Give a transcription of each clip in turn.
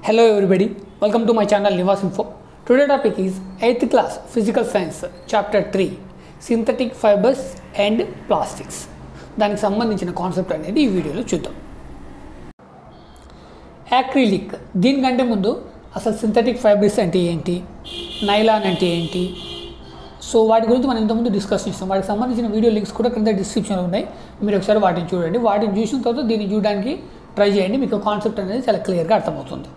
Hello everybody, welcome to my channel Nivas Info. Today topic is 8th class Physical Science Chapter 3 Synthetic Fibers and Plastics. దానికి సంబంధించిన concept అనేది ఈ వీడియోలో చూద్దాం. Acrylic, దీనికంటే ముందు అసలు సింథటిక్ ఫైబర్స్ అంటే ఏంటి, నైలాన్ అంటే ఏంటి, సో వాటి గురించి మనం ఇంతకుముందు డిస్కస్ చేస్తాం. వాటికి సంబంధించిన వీడియో లింక్స్ కూడా కింద డిస్క్రిప్షన్లో ఉన్నాయి. మీరు ఒకసారి వాటిని చూడండి. వాటిని చూసిన తర్వాత దీన్ని చూడడానికి ట్రై చేయండి. మీకు కాన్సెప్ట్ అనేది చాలా క్లియర్గా అర్థమవుతుంది.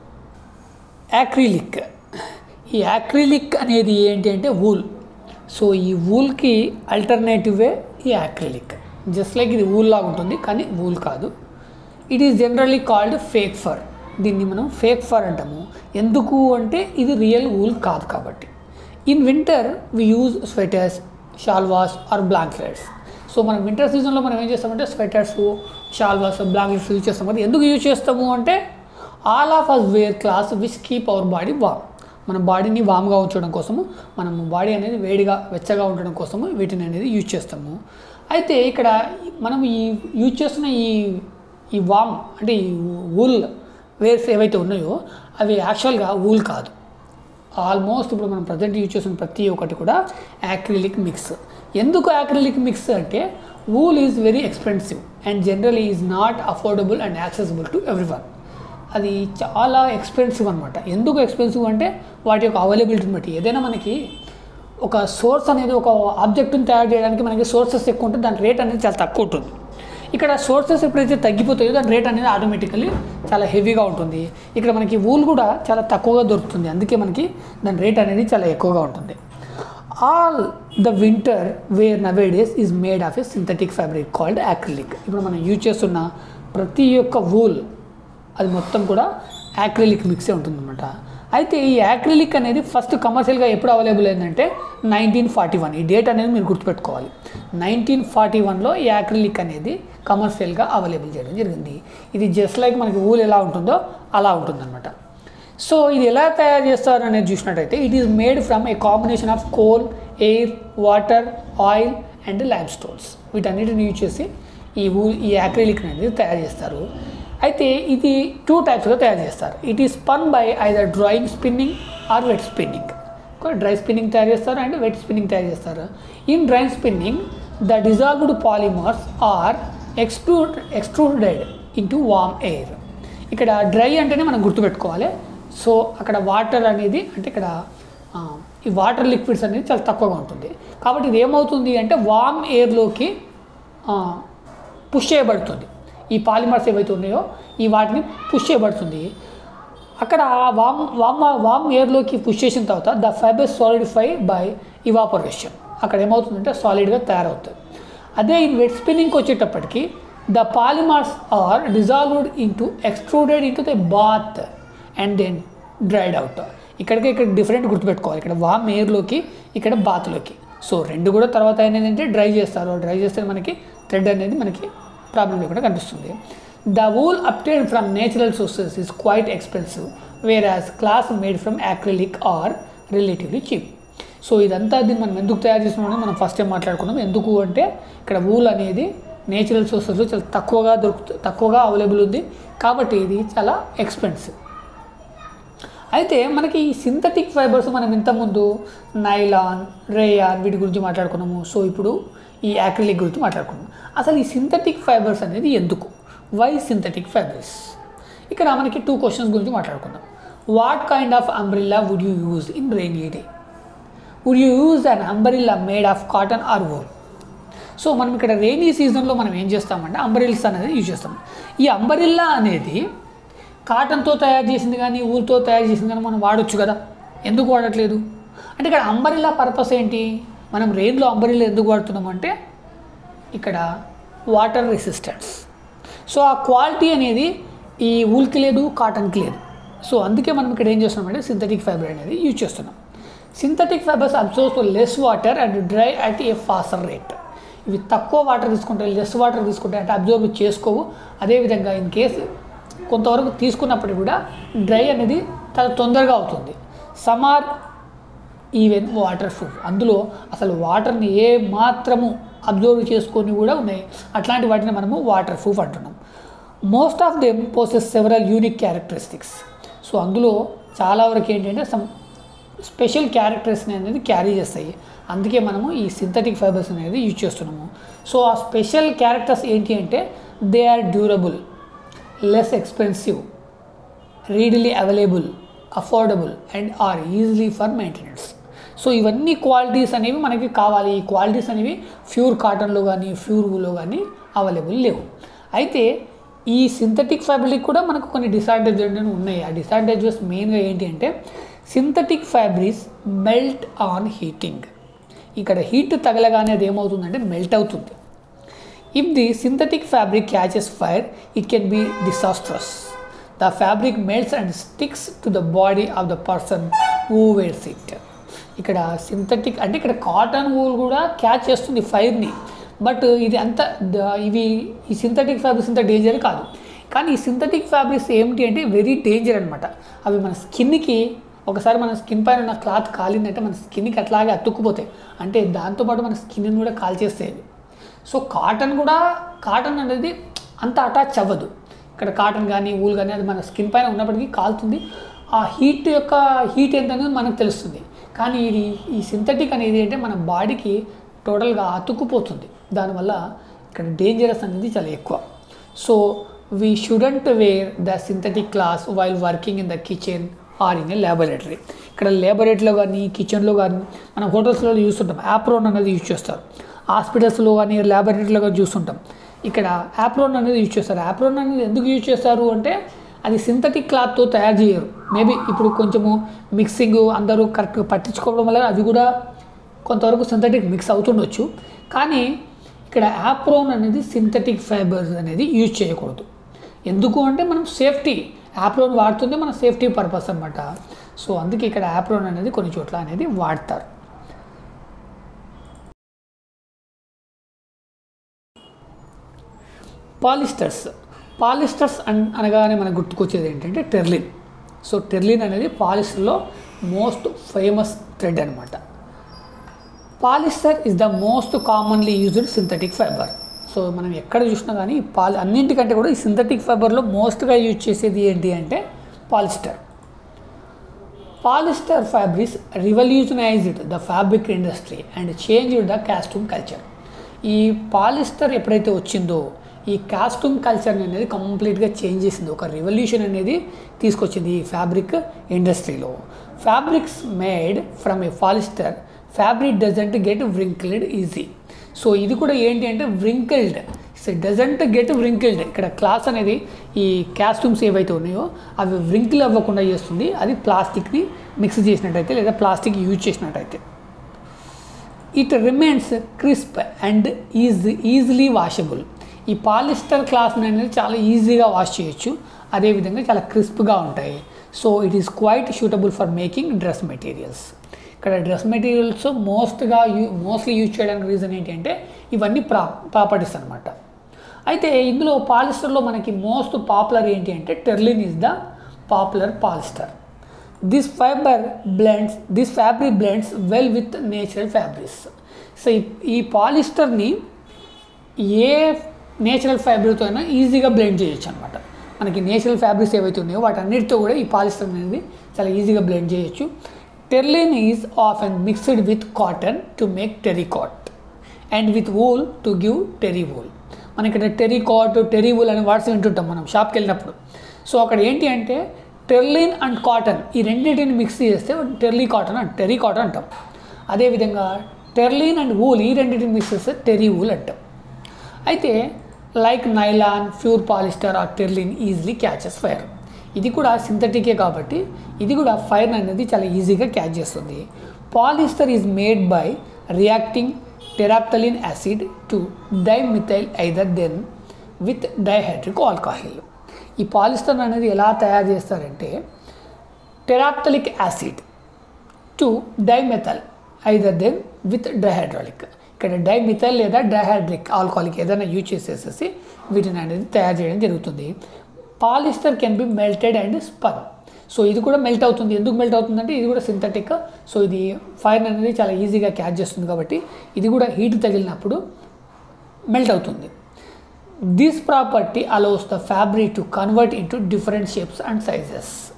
యాక్రిలిక్, ఈ యాక్రిలిక్ అనేది ఏంటి అంటే వూల్. సో ఈ వూల్కి ఆల్టర్నేటివే ఈ యాక్రిలిక్. జస్ట్ లైక్ ఇది వూల్ లాగా ఉంటుంది కానీ వూల్ కాదు. It is generally called fake fur. దీన్ని మనం ఫేక్ ఫర్ అంటాము. ఎందుకు అంటే ఇది రియల్ వూల్ కాదు కాబట్టి. In winter we use sweaters, shawls or blankets. So మనం వింటర్ సీజన్లో మనం ఏం చేస్తామంటే స్వెటర్స్, షాల్వాస్, బ్లాంకెట్స్ యూజ్ చేస్తాం. అది ఎందుకు యూజ్ చేస్తాము అంటే all of us wear clothes which keep our body warm. మన బాడీని వామ్గా ఉంచడం కోసము, మనం బాడీ అనేది వేడిగా వెచ్చగా ఉండడం కోసము వీటిని అనేది యూజ్ చేస్తాము. అయితే ఇక్కడ మనం ఈ యూజ్ చేస్తున్న ఈ వామ్ అంటే ఈ వూల్ వేర్స్ ఏవైతే ఉన్నాయో అవి యాక్చువల్గా వూల్ కాదు. ఆల్మోస్ట్ ఇప్పుడు మనం ప్రజెంట్ యూజ్ చేస్తున్న ప్రతి ఒక్కటి కూడా యాక్రిలిక్ మిక్స్. ఎందుకు యాక్రిలిక్ మిక్స్ అంటే wool is very expensive and generally is not affordable and accessible to everyone. అది చాలా ఎక్స్పెన్సివ్ అనమాట. ఎందుకు ఎక్స్పెన్సివ్ అంటే వాటి యొక్క అవైలబిలిటీని బట్టి. ఏదైనా మనకి ఒక సోర్స్ అనేది, ఒక ఆబ్జెక్ట్ని తయారు చేయడానికి మనకి సోర్సెస్ ఎక్కువ ఉంటుంది, దాని రేట్ అనేది చాలా తక్కువ ఉంటుంది. ఇక్కడ సోర్సెస్ ఎప్పుడైతే తగ్గిపోతాయో దాని రేట్ అనేది ఆటోమేటికల్లీ చాలా హెవీగా ఉంటుంది. ఇక్కడ మనకి వూల్ కూడా చాలా తక్కువగా దొరుకుతుంది, అందుకే మనకి దాని రేట్ అనేది చాలా ఎక్కువగా ఉంటుంది. All the winter wear nowadays is made of a synthetic fabric called acrylic. ఇప్పుడు మనం యూజ్ చేస్తున్న ప్రతి ఒక్క వూల్ అది మొత్తం కూడా యాక్రిలిక్ మిక్సే ఉంటుందన్నమాట. అయితే ఈ యాక్రిలిక్ అనేది ఫస్ట్ కమర్షియల్గా ఎప్పుడు అవైలబుల్ అయిందంటే 1941. ఈ డేట్ అనేది మీరు గుర్తుపెట్టుకోవాలి. 1941లో ఈ యాక్రిలిక్ అనేది కమర్షియల్గా అవైలబుల్ చేయడం జరిగింది. ఇది జస్ట్ లైక్ మనకి వూల్ ఎలా ఉంటుందో అలా ఉంటుందన్నమాట. సో ఇది ఎలా తయారు చేస్తారు అనేది చూసినట్టయితే it is made from a combination of coal, air, water, oil and lime stones. వీటన్నిటిని యూజ్ చేసి ఈ యాక్రిలిక్ అనేది తయారు చేస్తారు. అయితే ఇది 2 టైప్స్గా తయారు చేస్తారు. It is spun by either drawing spinning or wet spinning. Dry spinning తయారు చేస్తారు అండ్ వెట్ స్పిన్నింగ్ తయారు చేస్తారు. In dry spinning the dissolved polymers are extruded into warm air. ఇక్కడ డ్రై అంటేనే మనం గుర్తుపెట్టుకోవాలి. సో అక్కడ వాటర్ అనేది అంటే ఇక్కడ ఈ వాటర్ లిక్విడ్స్ అనేది చాలా తక్కువగా ఉంటుంది కాబట్టి ఇది ఏమవుతుంది అంటే వామ్ ఎయిర్లోకి పుష్ చేయబడుతుంది. ఈ పాలిమర్స్ ఏవైతే ఉన్నాయో ఈ వాటిని పుష్ చేయబడుతుంది. అక్కడ వామ్ ఎయిర్లోకి పుష్ చేసిన తర్వాత the fibres solidify by evaporation. అక్కడ ఏమవుతుందంటే సాలిడ్గా తయారవుతుంది. అదే ఇన్ వెట్ స్పిన్నింగ్కి వచ్చేటప్పటికి the polymers are dissolved extruded into the bath and then dried out. ఇక్కడ డిఫరెంట్ గుర్తుపెట్టుకోవాలి. ఇక్కడ వామ్ ఎయిర్లోకి, ఇక్కడ బాత్లోకి. సో రెండు కూడా తర్వాత ఏంటంటే డ్రై చేస్తారు. డ్రై చేస్తే మనకి థ్రెడ్ అనేది మనకి ప్రాబ్లం లేకుండా కనిపిస్తుంది. The wool obtained from natural sources is quite expensive whereas cloth made from acrylic are relatively cheap. So ఇదంతా దీన్ని మనం ఎందుకు తయారు చేస్తున్నామని మనం ఫస్ట్ టైం మాట్లాడుకున్నాం. ఎందుకు అంటే ఇక్కడ వూల్ అనేది నేచురల్ సోర్సెస్లో చాలా తక్కువగా అవైలబుల్ ఉంది కాబట్టి ఇది చాలా ఎక్స్పెన్సివ్. అయితే మనకి ఈ సింథటిక్ ఫైబర్స్ మనం ఇంతకుముందు నైలాన్, రేయాన్ వీటి గురించి మాట్లాడుకున్నాము. సో ఇప్పుడు ఈ యాక్రిలిక్ గురించి మాట్లాడుకున్నాం. అసలు ఈ సింథటిక్ ఫైబర్స్ అనేది ఎందుకు, వై సింథటిక్ ఫైబర్స్? ఇక్కడ మనకి 2 క్వశ్చన్స్ గురించి మాట్లాడుకుందాం. What kind of umbrella would you use in rainy day? Would you use an umbrella made of cotton or wool? So మనం ఇక్కడ రెయినీ సీజన్లో మనం ఏం చేస్తామంటే అంబ్రెల్లాస్ అనేది యూజ్ చేస్తాం. ఈ అంబ్రెల్లా అనేది కాటన్తో తయారు చేసింది కానీ ఊల్తో తయారు చేసింది కానీ మనం వాడచ్చు కదా. ఎందుకు వాడట్లేదు అంటే ఇక్కడ అంబ్రెల్లా పర్పస్ ఏంటి? మనం రెయిన్లో అంబ్రెల్లా ఎందుకు వాడుతున్నాం అంటే ఇక్కడ వాటర్ రెసిస్టెన్స్. సో ఆ క్వాలిటీ అనేది ఈ ఊల్కి లేదు, కాటన్కి లేదు. సో అందుకే మనం ఇక్కడ ఏం చేస్తున్నామంటే సింథటిక్ ఫైబర్ అనేది యూజ్ చేస్తున్నాం. Synthetic fibres absorbs less water and dry at a faster rate. ఇవి తక్కువ వాటర్ తీసుకుంటాయి, లెస్ వాటర్ తీసుకుంటాయి అంటే అబ్జర్వ్ చేసుకోవు. అదేవిధంగా ఇన్ కేసు కొంతవరకు తీసుకున్నప్పుడు కూడా డ్రై అనేది చాలా తొందరగా అవుతుంది. Some are even waterproof. అందులో అసలు వాటర్ని ఏ మాత్రము అబ్జర్వ్ చేసుకొని కూడా ఉన్నాయి. అట్లాంటి వాటిని మనము వాటర్ ప్రూఫ్ అంటున్నాం. Most of them possess several unique characteristics. So అందులో చాలా వరకు ఏంటంటే సమ్ స్పెషల్ క్యారెక్టర్స్ని అనేది క్యారీ చేస్తాయి. అందుకే మనము ఈ సింథటిక్ ఫైబర్స్ అనేది యూజ్ చేస్తున్నాము. సో ఆ స్పెషల్ క్యారెక్టర్స్ ఏంటి అంటే they are durable, less expensive, readily available, affordable and are easily for maintenance. So ఇవన్నీ క్వాలిటీస్ అనేవి మనకి కావాలి. ఈ క్వాలిటీస్ అనేవి ప్యూర్ కాటన్లో కానీ ప్యూర్ వూల్లో కానీ అవైలబుల్ లేవు. అయితే ఈ సింథటిక్ ఫ్యాబ్రిక్ కూడా మనకు కొన్ని డిసడ్వాంటేజెస్ ఉన్నాయి. ఆ డిసడ్వాంటేజెస్ మెయిన్గా ఏంటి అంటే synthetic fabrics melt on heating. ఇక్కడ హీట్ తగలగానే అది ఏమవుతుందంటే మెల్ట్ అవుతుంది. If the synthetic fabric catches fire it can be disastrous. The fabric melts and sticks to the body of the person who wears it. ఇక్కడ synthetic అంటే ఇక్కడ cotton wool కూడా catch చేస్తుంది ఫైర్ని, బట్ ఇది అంత ఈ సింథటిక్ ఫ్యాబ్రిక్స్ ఇంత danger కాదు. కానీ ఈ సింథటిక్ ఫ్యాబ్రిక్స్ ఏమిటి అంటే వెరీ డేంజర్ అనమాట. అవి మన స్కిన్కి ఒకసారి మన స్కిన్ పైన ఉన్న క్లాత్ కాలిందంటే మన స్కిన్కి అట్లాగే అతుక్కుపోతాయి. అంటే దాంతోపాటు మన స్కిన్ని కూడా కాల్చేస్తాయి. సో కాటన్ అనేది అంత అటాచ్ అవ్వదు. ఇక్కడ కాటన్ కానీ వూల్ కానీ అది మన స్కిన్ పైన ఉన్నప్పటికీ కాలుతుంది. ఆ హీట్ ఏంటనేది మనకు తెలుస్తుంది. కానీ ఈ సింథటిక్ అనేది అంటే మన బాడీకి టోటల్గా అతుక్కుపోతుంది. దానివల్ల ఇక్కడ డేంజరస్ అనేది చాలా ఎక్కువ. So we shouldn't wear the synthetic cloth while working in the kitchen or in a laboratory. ఇక్కడ ల్యాబొరేటరీలో కానీ కిచెన్లో కానీ మనం హోటల్స్లో చూస్తుంటాం యాప్రోన్ అనేది యూజ్ చేస్తారు. హాస్పిటల్స్లో కానీ ల్యాబొరేటరీలో కానీ చూస్తుంటాం. ఇక్కడ యాప్రోన్ అనేది యూజ్ చేస్తారు. యాప్రోన్ అనేది ఎందుకు యూజ్ చేస్తారు అంటే అది సింథటిక్ క్లాత్తో తయారు చేయరు. మేబీ ఇప్పుడు కొంచెము మిక్సింగ్ అందరూ కరెక్ట్గా పట్టించుకోవడం వల్ల అది కూడా కొంతవరకు సింథటిక్ మిక్స్ అవుతుండొచ్చు. కానీ ఇక్కడ యాప్రోన్ అనేది సింథటిక్ ఫైబర్స్ అనేది యూజ్ చేయకూడదు. ఎందుకు అంటే మనం సేఫ్టీ యాప్రోన్ వాడుతుంది మన సేఫ్టీ పర్పస్ అనమాట. సో అందుకే ఇక్కడ యాప్రోన్ అనేది కొన్ని చోట్ల అనేది వాడతారు. పాలిస్టర్స్ అనగానే మనకు గుర్తుకొచ్చేది ఏంటంటే టెర్లిన్. సో టెర్లిన్ అనేది పాలిస్టర్లో మోస్ట్ ఫేమస్ థ్రెడ్ అనమాట. Polyester is the most commonly used synthetic fibre. So మనం ఎక్కడ చూసినా కానీ అన్నింటికంటే కూడా ఈ సింథటిక్ ఫైబర్లో మోస్ట్గా యూజ్ చేసేది ఏంటి అంటే polyester. Polyester fabrics revolutionised the fabric industry and changed the costume culture. ఈ పాలిస్టర్ ఎప్పుడైతే వచ్చిందో ఈ కాస్ట్యూమ్ కల్చర్ అనేది కంప్లీట్గా చేంజ్ చేసింది. ఒక రెవల్యూషన్ అనేది తీసుకొచ్చింది ఈ ఫ్యాబ్రిక్ ఇండస్ట్రీలో. Fabrics made from a polyester fabric doesn't get wrinkled easy. So ఇది కూడా ఏంటి అంటే వ్రింకిల్డ్, డజంట్ గెట్ వ్రింకిల్డ్. ఇక్కడ క్లాత్ అనేది ఈ కాస్ట్యూమ్స్ ఏవైతే ఉన్నాయో అవి వ్రింకిల్ అవ్వకుండా చేస్తుంది. అది ప్లాస్టిక్ని మిక్స్ చేసినట్టయితే లేదా ప్లాస్టిక్ యూజ్ చేసినట్టయితే. It remains crisp and easily washable. ఈ పాలిస్టర్ క్లాత్ అనేది చాలా ఈజీగా వాష్ చేయొచ్చు, అదేవిధంగా చాలా క్రిస్ప్గా ఉంటాయి. So it is quite suitable for making dress materials. ఇక్కడ డ్రెస్ మెటీరియల్స్ మోస్ట్లీ యూజ్ చేయడానికి రీజన్ ఏంటంటే ఇవన్నీ ప్రాపర్టీస్ అనమాట. అయితే ఇందులో పాలిస్టర్లో మనకి మోస్ట్ పాపులర్ ఏంటి అంటే terylene is the popular polyester. This fabric blends well with natural fabrics. So ఈ పాలిస్టర్ని ఏ నేచురల్ ఫ్యాబ్రిక్తో అయినా ఈజీగా బ్లెండ్ చేయొచ్చు అనమాట. మనకి నేచురల్ ఫ్యాబ్రిక్స్ ఏవైతే ఉన్నాయో వాటన్నిటితో కూడా ఈ పాలిస్టర్ అనేది చాలా ఈజీగా బ్లెండ్ చేయొచ్చు. Terylene is often mixed with cotton to make terricot and with wool to give terry wool. మన ఇక్కడ టెరికాట్ టెరీ వూల్ అనే వర్డ్స్ వింటుంటాం మనం షాప్కి వెళ్ళినప్పుడు. సో అక్కడ ఏంటి అంటే టెర్లిన్ అండ్ కాటన్ ఈ రెండింటిని మిక్స్ చేస్తే టెర్రీ కాటన్ అంటాం. అదేవిధంగా టెర్లిన్ అండ్ వూల్ ఈ రెండింటిని మిక్స్ చేస్తే టెరీ వూల్ అంటాం. అయితే like nylon, pure polyester or terylene easily catches fire. ఇది కూడా సింథటికే కాబట్టి ఇది కూడా ఫైర్ అనేది చాలా ఈజీగా క్యాచ్ చేస్తుంది. Polyester is made by reacting terephthalic acid to dimethyl ether then with dihydric alcohol. ఈ పాలిస్టర్ అనేది ఎలా తయారు చేస్తారంటే terephthalic acid to dimethyl ether then with dihydric. ఇక్కడ డైమిథైల్ లేదా డైహైడ్రిక్ ఆల్కహాలిక్ ఏదైనా యూజ్ చేసేసి వీటిని అనేది తయారు చేయడం జరుగుతుంది. Polyester can be melted and spun. So ఇది కూడా మెల్ట్ అవుతుంది. ఎందుకు మెల్ట్ అవుతుందంటే ఇది కూడా సింథటిక్. సో ఇది ఫైర్ అనేది చాలా ఈజీగా క్యాచ్ చేస్తుంది కాబట్టి ఇది కూడా హీట్ తగిలినప్పుడు మెల్ట్ అవుతుంది. This property allows the fabric to convert into different shapes and sizes.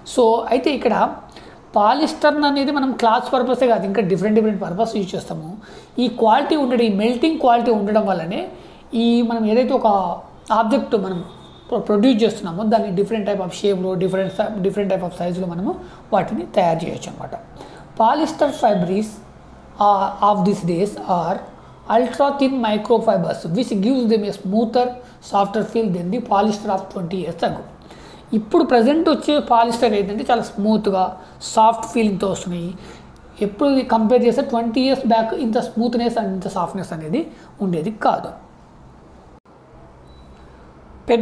So అయితే ఇక్కడ పాలిస్టర్ అనేది మనం క్లాత్ పర్పసే కాదు, ఇంకా డిఫరెంట్ పర్పస్ యూజ్ చేస్తాము. ఈ క్వాలిటీ ఉండడం, ఈ మెల్టింగ్ క్వాలిటీ ఉండడం వల్లనే ఈ మనం ఏదైతే ఒక ఆబ్జెక్ట్ మనం ప్రొడ్యూస్ చేస్తున్నామో దాన్ని డిఫరెంట్ టైప్ ఆఫ్ షేప్లో డిఫరెంట్ టైప్ ఆఫ్ సైజులో మనము వాటిని తయారు చేయొచ్చు అనమాట. Polyester fabrics of this days are ultra thin microfibers which gives them a smoother softer feel than the polyester of 20 years ago. ఇప్పుడు ప్రజెంట్ వచ్చే పాలిస్టర్ ఏంటంటే చాలా స్మూత్గా సాఫ్ట్ ఫీలింగ్తో వస్తున్నాయి. ఎప్పుడు కంపేర్ చేస్తే 20 years బ్యాక్ ఇంత స్మూత్నెస్ అండ్ ఇంత సాఫ్ట్నెస్ అనేది ఉండేది కాదు. పెట్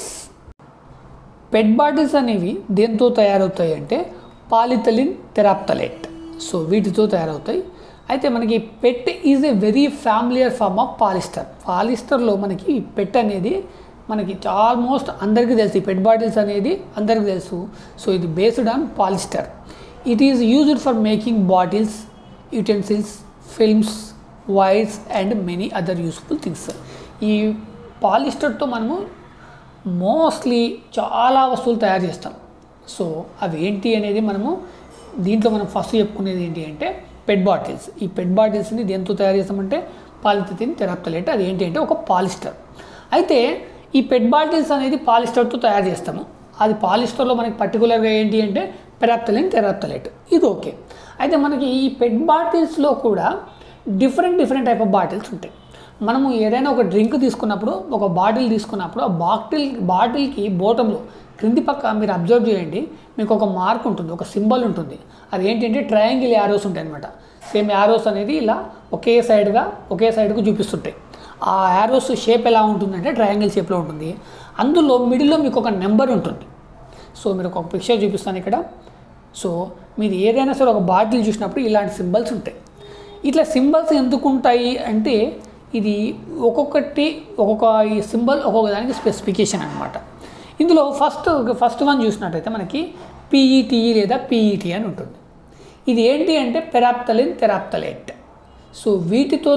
బాటిల్స్ అనేవి దేంతో తయారవుతాయి అంటే పాలిథిలిన్ టెరాప్థలేట్. సో వీటితో తయారవుతాయి. అయితే మనకి PET is a very familiar form of పాలిస్టర్లో మనకి పెట్ అనేది మనకి ఆల్మోస్ట్ అందరికీ తెలుసు. ఈ పెట్ బాటిల్స్ అనేది అందరికీ తెలుసు. సో ఇది based on polyester. It is used for making bottles, utensils, films, wires and many other useful things. ఈ పాలిస్టర్తో మనము మోస్ట్లీ చాలా వస్తువులు తయారు చేస్తాం. సో అవి ఏంటి అనేది దీంట్లో మనం ఫస్ట్ చెప్పుకునేది ఏంటి అంటే పెట్ బాటిల్స్. ఈ పెట్ బాటిల్స్ని దేంతో తయారు చేస్తామంటే పాలిథిలిన్ టెరాప్థలేట్. అది ఏంటి అంటే ఒక పాలిస్టర్. అయితే ఈ పెట్ బాటిల్స్ అనేది పాలిస్టర్తో తయారు చేస్తాము. అది పాలిస్టర్లో మనకి పర్టికులర్గా ఏంటి అంటే టెరాప్థలిన్ టెరాప్థలేట్. ఇది ఓకే. అయితే మనకి ఈ పెట్ బాటిల్స్లో కూడా డిఫరెంట్ టైప్ ఆఫ్ బాటిల్స్ ఉంటాయి. మనము ఏదైనా ఒక డ్రింక్ తీసుకున్నప్పుడు, ఒక బాటిల్ తీసుకున్నప్పుడు ఆ బాటిల్కి బోటంలో క్రింది పక్క మీరు అబ్జర్వ్ చేయండి, మీకు ఒక మార్క్ ఉంటుంది, ఒక సింబల్ ఉంటుంది. అది ఏంటంటే ట్రయాంగిల్ యారోస్ ఉంటాయి అనమాట. సేమ్ యారోస్ అనేది ఇలా ఒకే సైడ్కు చూపిస్తుంటాయి. ఆ యారోస్ షేప్ ఎలా ఉంటుందంటే ట్రయాంగిల్ షేప్లో ఉంటుంది. అందులో మిడిల్లో మీకు ఒక నెంబర్ ఉంటుంది. సో మీరు ఒక పిక్చర్ చూపిస్తాను ఇక్కడ. సో మీరు ఏదైనా సరే ఒక బాటిల్ చూసినప్పుడు ఇలాంటి సింబల్స్ ఉంటాయి. ఇట్లా సింబల్స్ ఎందుకు ఉంటాయి అంటే ఇది ఒక్కొక్క ఈ సింబల్ ఒక్కొక్క దానికి స్పెసిఫికేషన్ అనమాట. ఇందులో ఫస్ట్ వన్ చూసినట్టయితే మనకి పిఈటిఈ లేదా పిఈటి అని ఉంటుంది. ఇది ఏంటి అంటే పెరాప్థలిన్ టెరాప్థలేట్. సో వీటితో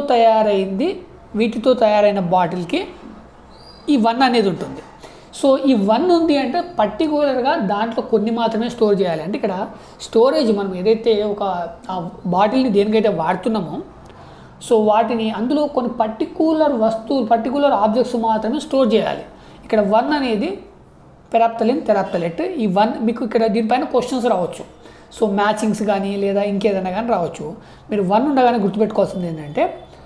తయారైన బాటిల్కి ఈ 1 అనేది ఉంటుంది. సో ఈ 1 ఉంది అంటే పర్టికులర్గా దాంట్లో కొన్ని మాత్రమే స్టోర్ చేయాలి. అంటే ఇక్కడ స్టోరేజ్ మనం ఏదైతే ఒక ఆ బాటిల్ని దేనికైతే వాడుతున్నామో సో వాటిని అందులో కొన్ని పర్టికులర్ ఆబ్జెక్ట్స్ మాత్రమే స్టోర్ చేయాలి. ఇక్కడ 1 అనేది పెరాప్థలిన్ టెరాప్థలేట్. ఈ 1 మీకు ఇక్కడ దీనిపైన క్వశ్చన్స్ రావచ్చు. సో మ్యాచింగ్స్ కానీ లేదా ఇంకేదైనా కానీ రావచ్చు. మీరు 1 ఉండగానే గుర్తుపెట్టుకోవాల్సింది ఏంటంటే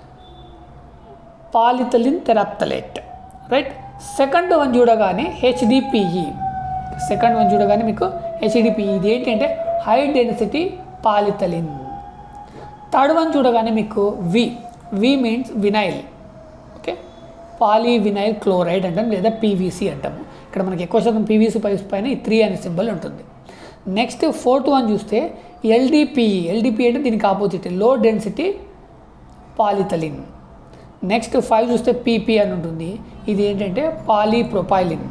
polyethylene terephthalate, right. Second one చూడగానే హెచ్డిపిఈ. మీకు హెచ్డిపిఈ ఇది ఏంటంటే high density polyethylene. Third one చూడగానే మీకు V means vinyl. Okay, polyvinyl chloride అంటాం లేదా పీవీసీ అంటాము. ఇక్కడ మనకి ఎక్కువ శాతం పీవీసీ పైన ఈ 3 అనే సింబల్ ఉంటుంది. నెక్స్ట్ ఫోర్త్ వన్ చూస్తే ఎల్డిపిఈ అంటే దీనికి opposite low density polyethylene. Next 5 చూస్తే పీపీ అని ఉంటుంది. ఇది ఏంటంటే polypropylene.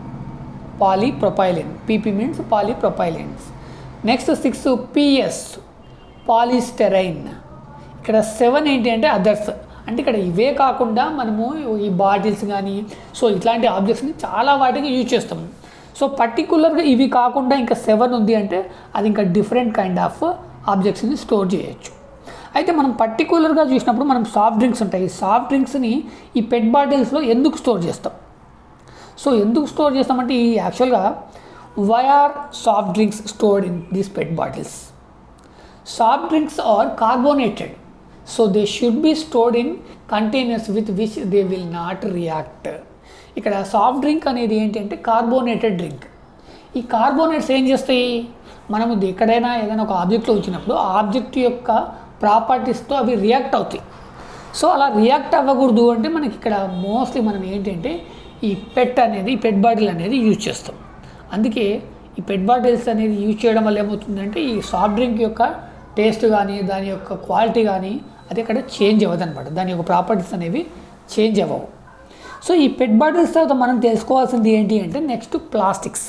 PP means polypropylenes. Next 6 PS polystyrene. ఇక్కడ 7 ఏంటి అంటే అదర్స్. అంటే ఇక్కడ ఇవే కాకుండా మనము ఈ బాటిల్స్ కానీ సో ఇట్లాంటి ఆబ్జెక్ట్స్ని చాలా వాటికి యూజ్ చేస్తాము. సో పర్టికులర్గా ఇవి కాకుండా ఇంకా 7 ఉంది అంటే అది ఇంకా డిఫరెంట్ కైండ్ ఆఫ్ ఆబ్జెక్ట్స్ని స్టోర్ చేయొచ్చు. అయితే మనం పర్టికులర్గా చూసినప్పుడు మనం సాఫ్ట్ డ్రింక్స్ ఉంటాయి. ఈ సాఫ్ట్ డ్రింక్స్ని ఈ పెట్ బాటిల్స్లో ఎందుకు స్టోర్ చేస్తాం? సో ఎందుకు స్టోర్ చేస్తామంటే ఈ యాక్చువల్గా why are soft drinks stored in these PET bottles? Soft drinks are carbonated. So they should be stored in containers with which they will not react. ఇక్కడ సాఫ్ట్ డ్రింక్ అనేది ఏంటంటే carbonated drink. ఈ carbonates ఏం చేస్తాయి? మనము ఎక్కడైనా ఏదైనా ఒక ఆబ్జెక్ట్లో వచ్చినప్పుడు ఆ ఆబ్జెక్ట్ యొక్క ప్రాపర్టీస్తో అవి రియాక్ట్ అవుతాయి. సో అలా రియాక్ట్ అవ్వకూడదు అంటే మనకి ఇక్కడ మోస్ట్లీ మనం ఏంటంటే ఈ పెట్ బాటిల్ అనేది యూజ్ చేస్తాం. అందుకే ఈ పెట్ బాటిల్స్ అనేది యూజ్ చేయడం వల్ల ఏమవుతుందంటే ఈ సాఫ్ట్ డ్రింక్ యొక్క టేస్ట్ కానీ దాని యొక్క క్వాలిటీ కానీ అది అక్కడ చేంజ్ అవ్వదు అనమాట. దాని యొక్క ప్రాపర్టీస్ అనేవి చేంజ్ అవ్వవు. సో ఈ పెట్ బాటిల్స్ తర్వాత మనం తెలుసుకోవాల్సింది ఏంటి అంటే next plastics.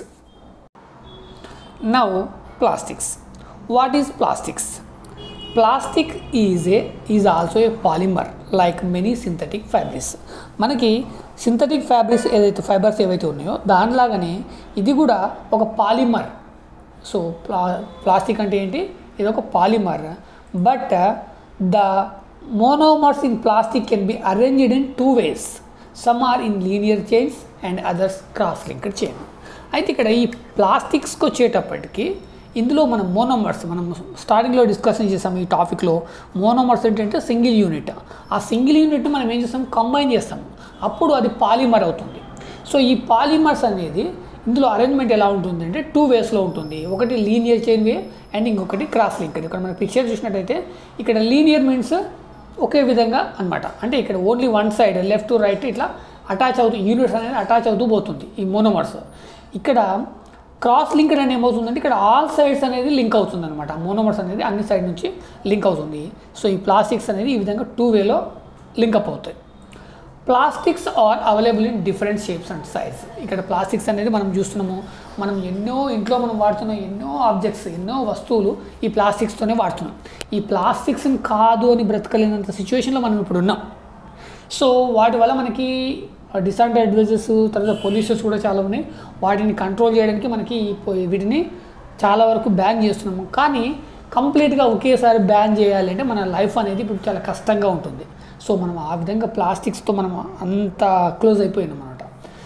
Now plastics. What is plastics? Plastic is also a polymer like many synthetic fabrics. మనకి సింథటిక్ ఫైబర్స్ ఏవైతే ఉన్నాయో దానిలాగానే ఇది కూడా ఒక పాలిమర్. సో ప్లాస్టిక్ అంటే ఏంటి, ఇది ఒక polymer. But the monomers in plastic can be arranged in 2 ways. Some are in linear chains and others cross linked chain. అయితే ఇక్కడ ఈ ప్లాస్టిక్స్కి వచ్చేటప్పటికి ఇందులో మనం మోనోమర్స్, మనం స్టార్టింగ్లో డిస్కషన్ చేసాం ఈ టాపిక్లో. మోనోమర్స్ ఏంటంటే సింగిల్ యూనిట్. ఆ సింగిల్ యూనిట్ మనం ఏం చేస్తాం, కంబైన్ చేస్తాము, అప్పుడు అది పాలిమర్ అవుతుంది. సో ఈ పాలిమర్స్ అనేది ఇందులో అరేంజ్మెంట్ ఎలా ఉంటుంది అంటే 2 waysలో ఉంటుంది. ఒకటి లీనియర్ చైన్ వే అండ్ ఇంకొకటి క్రాస్ లింక్. ఇక్కడ మన పిక్చర్ చూసినట్టయితే ఇక్కడ లీనియర్ మీన్స్ ఒకే విధంగా అనమాట. అంటే ఇక్కడ only one side left to right ఇట్లా అటాచ్ అవుతూ యూనిట్స్ అనేది అటాచ్ అవుతూ పోతుంది ఈ మోనోమర్స్. ఇక్కడ క్రాస్ లింక్డ్ అని ఏమవుతుందంటే ఇక్కడ ఆల్ సైడ్స్ అనేది లింక్ అవుతుంది అనమాట. మోనోమర్స్ అనేది అన్ని సైడ్ నుంచి లింక్ అవుతుంది. సో ఈ ప్లాస్టిక్స్ అనేది ఈ విధంగా 2 wayలో లింకప్ అవుతాయి. Plastics are available in different shapes and size. ఇక్కడ ప్లాస్టిక్స్ అనేది మనం చూస్తున్నాము, మనం ఎన్నో ఇంట్లో మనం వాడుతున్నాం, ఎన్నో ఆబ్జెక్ట్స్, ఎన్నో వస్తువులు ఈ ప్లాస్టిక్స్తోనే వాడుతున్నాం. ఈ ప్లాస్టిక్స్ని కాదు అని బ్రతకలేనంత సిచ్యువేషన్లో మనం ఇప్పుడు ఉన్నాం. సో వాటి వల్ల మనకి డిసడ్వాంటేజెస్, తర్వాత పొల్యూషన్స్ కూడా చాలా ఉన్నాయి. వాటిని కంట్రోల్ చేయడానికి మనకి వీటిని చాలా వరకు బ్యాన్ చేస్తున్నాము. కానీ కంప్లీట్గా ఒకేసారి బ్యాన్ చేయాలి అంటే మన లైఫ్ అనేది ఇప్పుడు చాలా కష్టంగా ఉంటుంది. సో మనం ఆ విధంగా ప్లాస్టిక్స్తో మనం అంత క్లోజ్ అయిపోయినాం అన్నమాట.